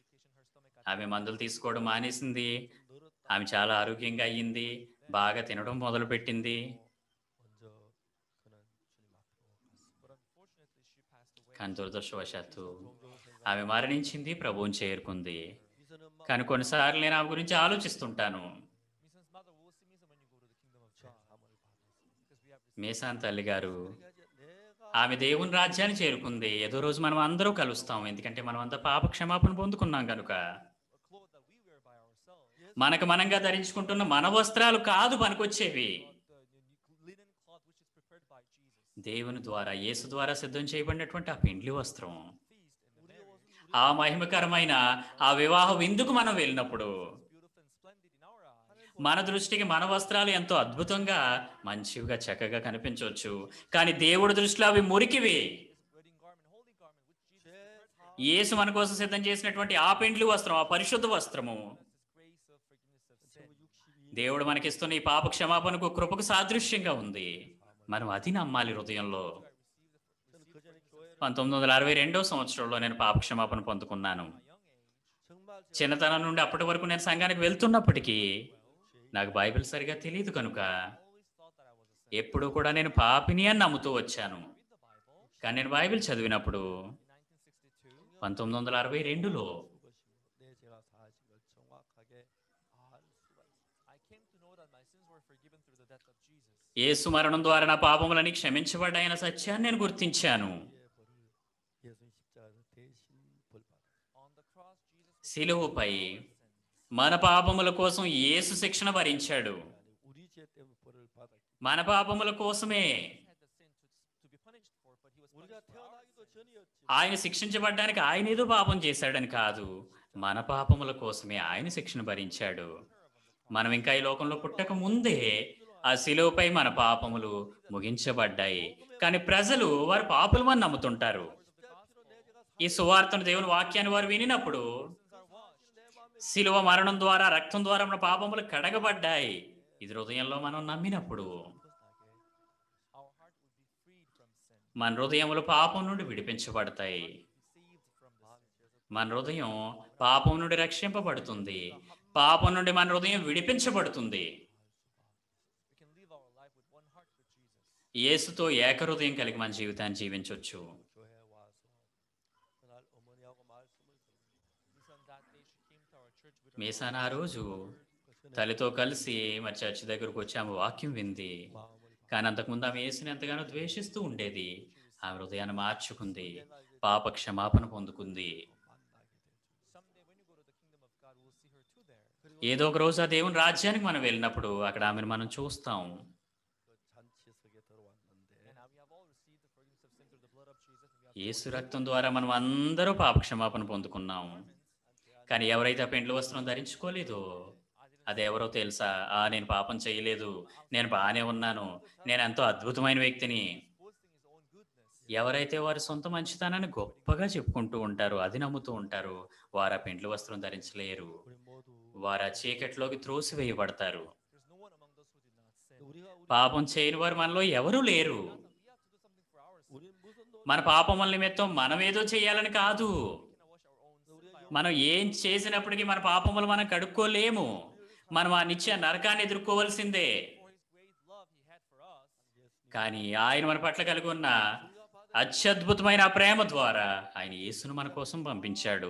ఆమె మందులు తీసుకోవడం మానేసింది. ఆమె చాలా ఆరోగ్యంగా అయ్యింది, బాగా తినడం మొదలుపెట్టింది. 먼저 그는 주님 앞으로 갔습니다. But unfortunately, she passed away. కానీ దురదృష్టవశాత్తు 종종 생각 ఆమె మరణించింది, ప్రభువుని చేరుకుంది. 미선은 막 కానీ కొన్నిసార్లు నేను ఆమె గురించి ఆలోచిస్తుంటాను. Misan's mother will see Misan when you go to the kingdom of God. 사함을 받았습니다. Because we have received మేసాన్ తల్లి గారు 그러니까 이제 내가 ఆమె దేవుని రాజ్యాన్ని చేరుకుంది. ఏదో రోజు మనం అందరూ కలుస్తాం, ఎందుకంటే మనం అంతా పాప క్షమాపణ పొందుకున్నాం కనుక. a cloth that we wear by ourselves. మనకు మనంగా ధరించుకుంటున్న మన వస్త్రాలు కాదు పనికొచ్చేవి, But the, the linen cloth which is prepared by Jesus. దేవుని ద్వారా, యేసు ద్వారా సిద్ధం చేయబడినటువంటి ఆ పెండ్లి వస్త్రం. Feast in the marriage. ఆ మహిమకరమైన ఆ వివాహ విందుకు మనం వెళ్ళినప్పుడు Beautiful and splendid in our eyes. మన దృష్టికి మన వస్త్రాలు ఎంతో అద్భుతంగా మంచిగా చక్కగా కనిపించవచ్చు, కానీ దేవుడి దృష్టిలో అవి మురికివి. This wedding garment, holy garment, which Jesus prepared for us, యేసు మన కోసం సిద్ధం చేసినటువంటి ఆ పెండ్లి వస్త్రం, ఆ పరిశుద్ధ వస్త్రము, this grace of forgiveness of sin. దేవుడు మనకిస్తున్న ఈ పాప క్షమాపణకు కృపకు సాదృశ్యంగా ఉంది. మనం అది నమ్మాలి హృదయంలో. 저는 그 전에 교회를 పంతొమ్మిది వందల అరవై రెండో సంవత్సరంలో నేను పాప క్షమాపణ పొందుకున్నాను. At a young age, 정말 제가 చిన్నతనం నుండి అప్పటి వరకు నేను సంఘానికి వెళ్తున్నప్పటికీ నాకు బైబిల్ సరిగా తెలియదు కనుక always thought that I was a sinner. ఎప్పుడూ కూడా నేను పాపిని అని నమ్ముతూ వచ్చాను. Read the Bible. కానీ నేను బైబిల్ చదివినప్పుడు In nineteen sixty-two, పంతొమ్మిది వందల అరవై రెండులో 내 제가 사실 걸 정확하게 알 수가 있어요. I came to know that my sins were forgiven through the death of Jesus. యేసు మరణం ద్వారా నా పాపములని క్షమించబడ్డాయన్న సత్యాన్ని నేను గుర్తించాను. 우리의 벌을 예수님 십자가에서 대신 벌 받았어요. On the cross, Jesus సిలువపై forgave our sins. మన పాపముల కోసం యేసు శిక్షణ భరించాడు. 아니, 우리 죄 때문에 벌을 받았기 మన పాపముల కోసమే He had the sin to, to be punished for, but he was 우리가 punished for our 태어나기도 sins. 전이었지. ఆయన శిక్షించబడ్డానికి ఆయన ఏదో పాపం చేశాడని కాదు, మన పాపముల కోసమే ఆయన శిక్షణ భరించాడు. మనం ఇంకా ఈ లోకంలో పుట్టక ముందే ఆ శిలువపై మన పాపములు ముగించబడ్డాయి. కానీ ప్రజలు వారు పాపులమని నమ్ముతుంటారు. ఈ సువార్తను, దేవుని వాక్యాన్ని వారు వినినప్పుడు శిలువ మరణం ద్వారా, రక్తం ద్వారా మన పాపములు కడగబడ్డాయి. ఇది హృదయంలో మనం నమ్మినప్పుడు our heart will be freed from sin. మన హృదయములు పాపం నుండి విడిపించబడతాయి. Saved from the sin. మన హృదయం పాపం నుండి రక్షింపబడుతుంది. పాపం నుండి మన హృదయం విడిపించబడుతుంది. We can live our life with one heart with Jesus. యేసుతో ఏక హృదయం కలిగి మన జీవితాన్ని జీవించవచ్చు. 교회 와서 그날 어머니하고 말씀을 듣는 This on that day she came to our church with her మీసాన ఆ రోజు 것은 తల్లితో కలిసి మరి చర్చి దగ్గరకు వచ్చి ఆమె వాక్యం వింది. 마음을 కానీ అంతకుముందు ఆమె యేసుని ఎంతగానో ద్వేషిస్తూ ఉండేది. ఆమె హృదయాన్ని మార్చుకుంది, పాప క్షమాపణ పొందుకుంది. Someday when you go to the kingdom of God, we'll see her too there. ఏదో ఒక రోజు ఆ దేవుని రాజ్యానికి మనం వెళ్ళినప్పుడు అక్కడ ఆమెను మనం చూస్తాం. 그 잔치석에 들어왔는데 And now we have all received the forgiveness of sin through the blood of Jesus. And we have యేసు రక్తం ద్వారా మనం అందరూ పాప క్షమాపణ పొందుకున్నాం. కానీ ఎవరైతే ఆ పెండ్లి వస్త్రం ధరించుకోలేదో అది ఎవరో తెలుసా? ఆ నేను పాపం చేయలేదు, నేను బాగానే ఉన్నాను, నేను ఎంతో అద్భుతమైన వ్యక్తిని. boasting his own goodness. ఎవరైతే వారి సొంత మంచితనాన్ని గొప్పగా చెప్పుకుంటూ ఉంటారో, అది నమ్ముతూ ఉంటారో, వారు ఆ పెండ్లి వస్త్రం ధరించలేరు. 우리 모두 వారు ఆ చీకటిలోకి త్రోసివేయబడతారు. There's no one among those who did not sin. 우리가 우리 పాపం చేయని వారు మనలో ఎవరూ లేరు. We have to do something for ourselves. 우리 무슨 노 మన పాపముల నిమిత్తం మనం ఏదో చేయాలని కాదు. We cannot wash our own sin by our మనం ఏం చేసినప్పటికీ మన పాపములు మనం కడుక్కోలేము. మనం ఆ నిత్య నరకాన్ని ఎదుర్కోవలసిందే. For his great love he had for us. కానీ ఆయన మన పట్ల కలిగి ఉన్న అత్యద్భుతమైన ఆ ప్రేమ ద్వారా ఆయన యేసును మన కోసం పంపించాడు.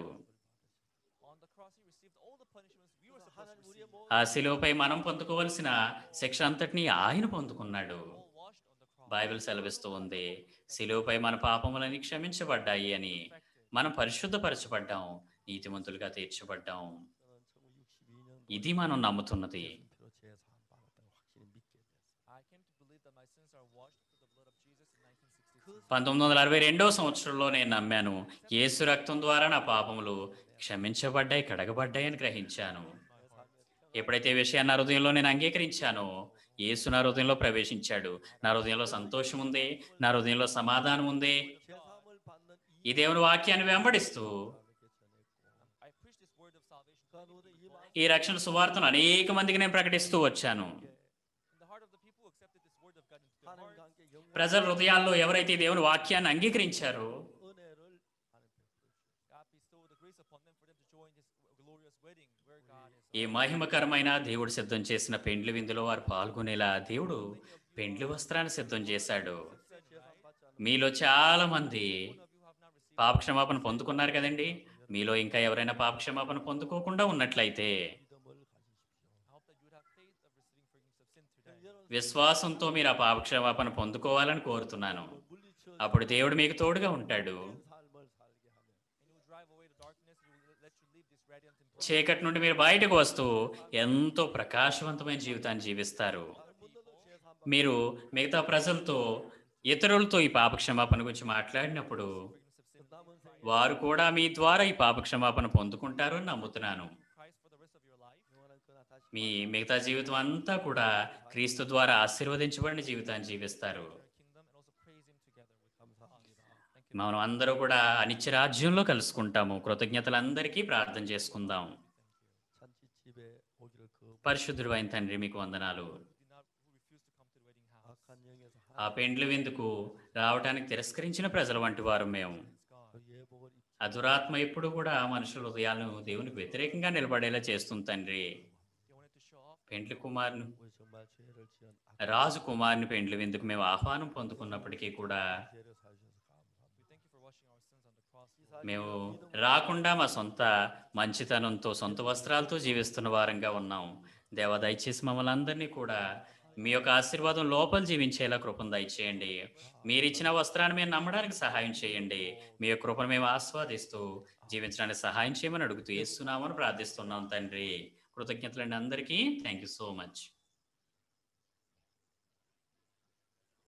On the cross he received all the punishments we were supposed to 하나님 우리의 receive. ఆ శిలువపై మనం పొందుకోవలసిన శిక్ష అంతటినీ ఆయన పొందుకున్నాడు. All washed on the cross. Bible సెలవిస్తూ ఉంది, శిలువపై మన పాపములని క్షమించబడ్డాయి అని. మనం పరిశుద్ధపరచబడ్డాం, నీతిమంతులుగా తీర్చబడ్డాం. 저는 천구백육십이 년 ఇది మనం నమ్ముతున్నది. 피로 제사함 받았다고 확실히 믿게 됐어요. I came to believe that my sins are washed through the blood of Jesus in nineteen sixty-two. పంతొమ్మిది వందల అరవై రెండవ సంవత్సరంలో నేను నమ్మాను, యేసు రక్తం ద్వారా నా పాపములు క్షమించబడ్డాయి, కడగబడ్డాయి అని గ్రహించాను. ఎప్పుడైతే ఈ విషయాన్ని నా హృదయంలో నేను అంగీకరించానో, యేసు నా హృదయంలో ప్రవేశించాడు. నా హృదయంలో సంతోషం ఉంది, నా హృదయంలో సమాధానం ఉంది. 제사함을 받는 ఈ దేవుని వాక్యాన్ని వెంబడిస్తూ 이렇게 전했고 I preached this word of salvation 그 안으로 이 말 ఈ రక్షణ సువార్తను అనేక మందికి నేను ప్రకటిస్తూ వచ్చాను. in the heart of the people who accepted this word of God into their 하나님과 hearts. 함께 영원 ప్రజల హృదయాల్లో ఎవరైతే ఈ దేవుని వాక్యాన్ని అంగీకరించారో 은혜를 하나님 베풀어 God bestowed the grace upon them for them to join this glorious wedding where God is. ఈ మహిమకరమైన దేవుడు సిద్ధం చేసిన పెండ్లి విందులో వారు పాల్గొనేలా దేవుడు పెండ్లి వస్త్రాన్ని సిద్ధం చేశాడు. 제사함 받지 않은 మీలో చాలా మంది Some of you have not received. పాప క్షమాపణ పొందుకున్నారు కదండి. మీలో ఇంకా ఎవరైనా పాప క్షమాపణ పొందుకోకుండా ఉన్నట్లయితే 믿음을 가지십시오. I hope that you would have faith of receiving forgiveness of sin today. 여러분 విశ్వాసంతో మీరు ఆ పాప క్షమాపణ పొందుకోవాలని కోరుతున్నాను. 물리쳐 అప్పుడు దేవుడు మీకు తోడుగా ఉంటాడు. 삶을 살게 하면 And he will drive away the darkness. He will let you live this radiant and bright. చీకటి నుండి మీరు బయటకు వస్తూ ఎంతో ప్రకాశవంతమైన జీవితాన్ని జీవిస్తారు. మీరు మిగతా ప్రజలతో, ఇతరులతో ఈ పాప క్షమాపణ గురించి మాట్లాడినప్పుడు Forgiveness of sin. 남은 생에 వారు కూడా మీ ద్వారా ఈ పాప క్షమాపణ పొందుకుంటారు అని నమ్ముతున్నాను. Christ for the rest of your life. 영원한 그나 다시 మీ మిగతా జీవితం అంతా కూడా క్రీస్తు ద్వారా ఆశీర్వదించబడిన జీవితాన్ని జీవిస్తారు. Your kingdom and also praise him together with us. 감사합니다. Thank you. మనం అందరూ కూడా అనిత్య రాజ్యంలో కలుసుకుంటాము. కృతజ్ఞతలందరికీ ప్రార్థన చేసుకుందాం. 잔치집에 오기를 그 పరిశుద్ధుడు అయిన తండ్రి, మీకు వందనాలు. Who did not, who refused to come to the wedding house. 악한 영에서 ఆ పెండ్లి విందుకు రావటానికి తిరస్కరించిన ప్రజల వంటి వారు మేము. It's God. 그 예복을 입 అదురాత్మ ఎప్పుడు కూడా మనుషుల హృదయాలను దేవునికి వ్యతిరేకంగా నిలబడేలా చేస్తుంది తండ్రి. They wanted to show off. పెండ్లి కుమారుని, 우리 정말 죄를 지은 악한 రాజు కుమారుని పెండ్లి విందుకు మేము ఆహ్వానం పొందుకున్నప్పటికీ కూడా 죄를 사주셔서 감사합니다. We thank you for washing our sins on the cross. Lord. మేము రాకుండా మా సొంత మంచితనంతో, సొంత వస్త్రాలతో జీవిస్తున్న వారంగా ఉన్నాం. దేవా, దయచేసి మమ్మల్ని అందరినీ కూడా మీ యొక్క ఆశీర్వాదం లోపల జీవించేలా కృపను దయచేయండి. మీరిచ్చిన వస్త్రాన్ని మేము నమ్మడానికి సహాయం చేయండి. మీ యొక్క కృపను మేము ఆస్వాదిస్తూ జీవించడానికి సహాయం చేయమని అడుగుతూ యేసునామమున ప్రార్థిస్తున్నాం తండ్రి. కృతజ్ఞతలండి అందరికీ. Thank you so much.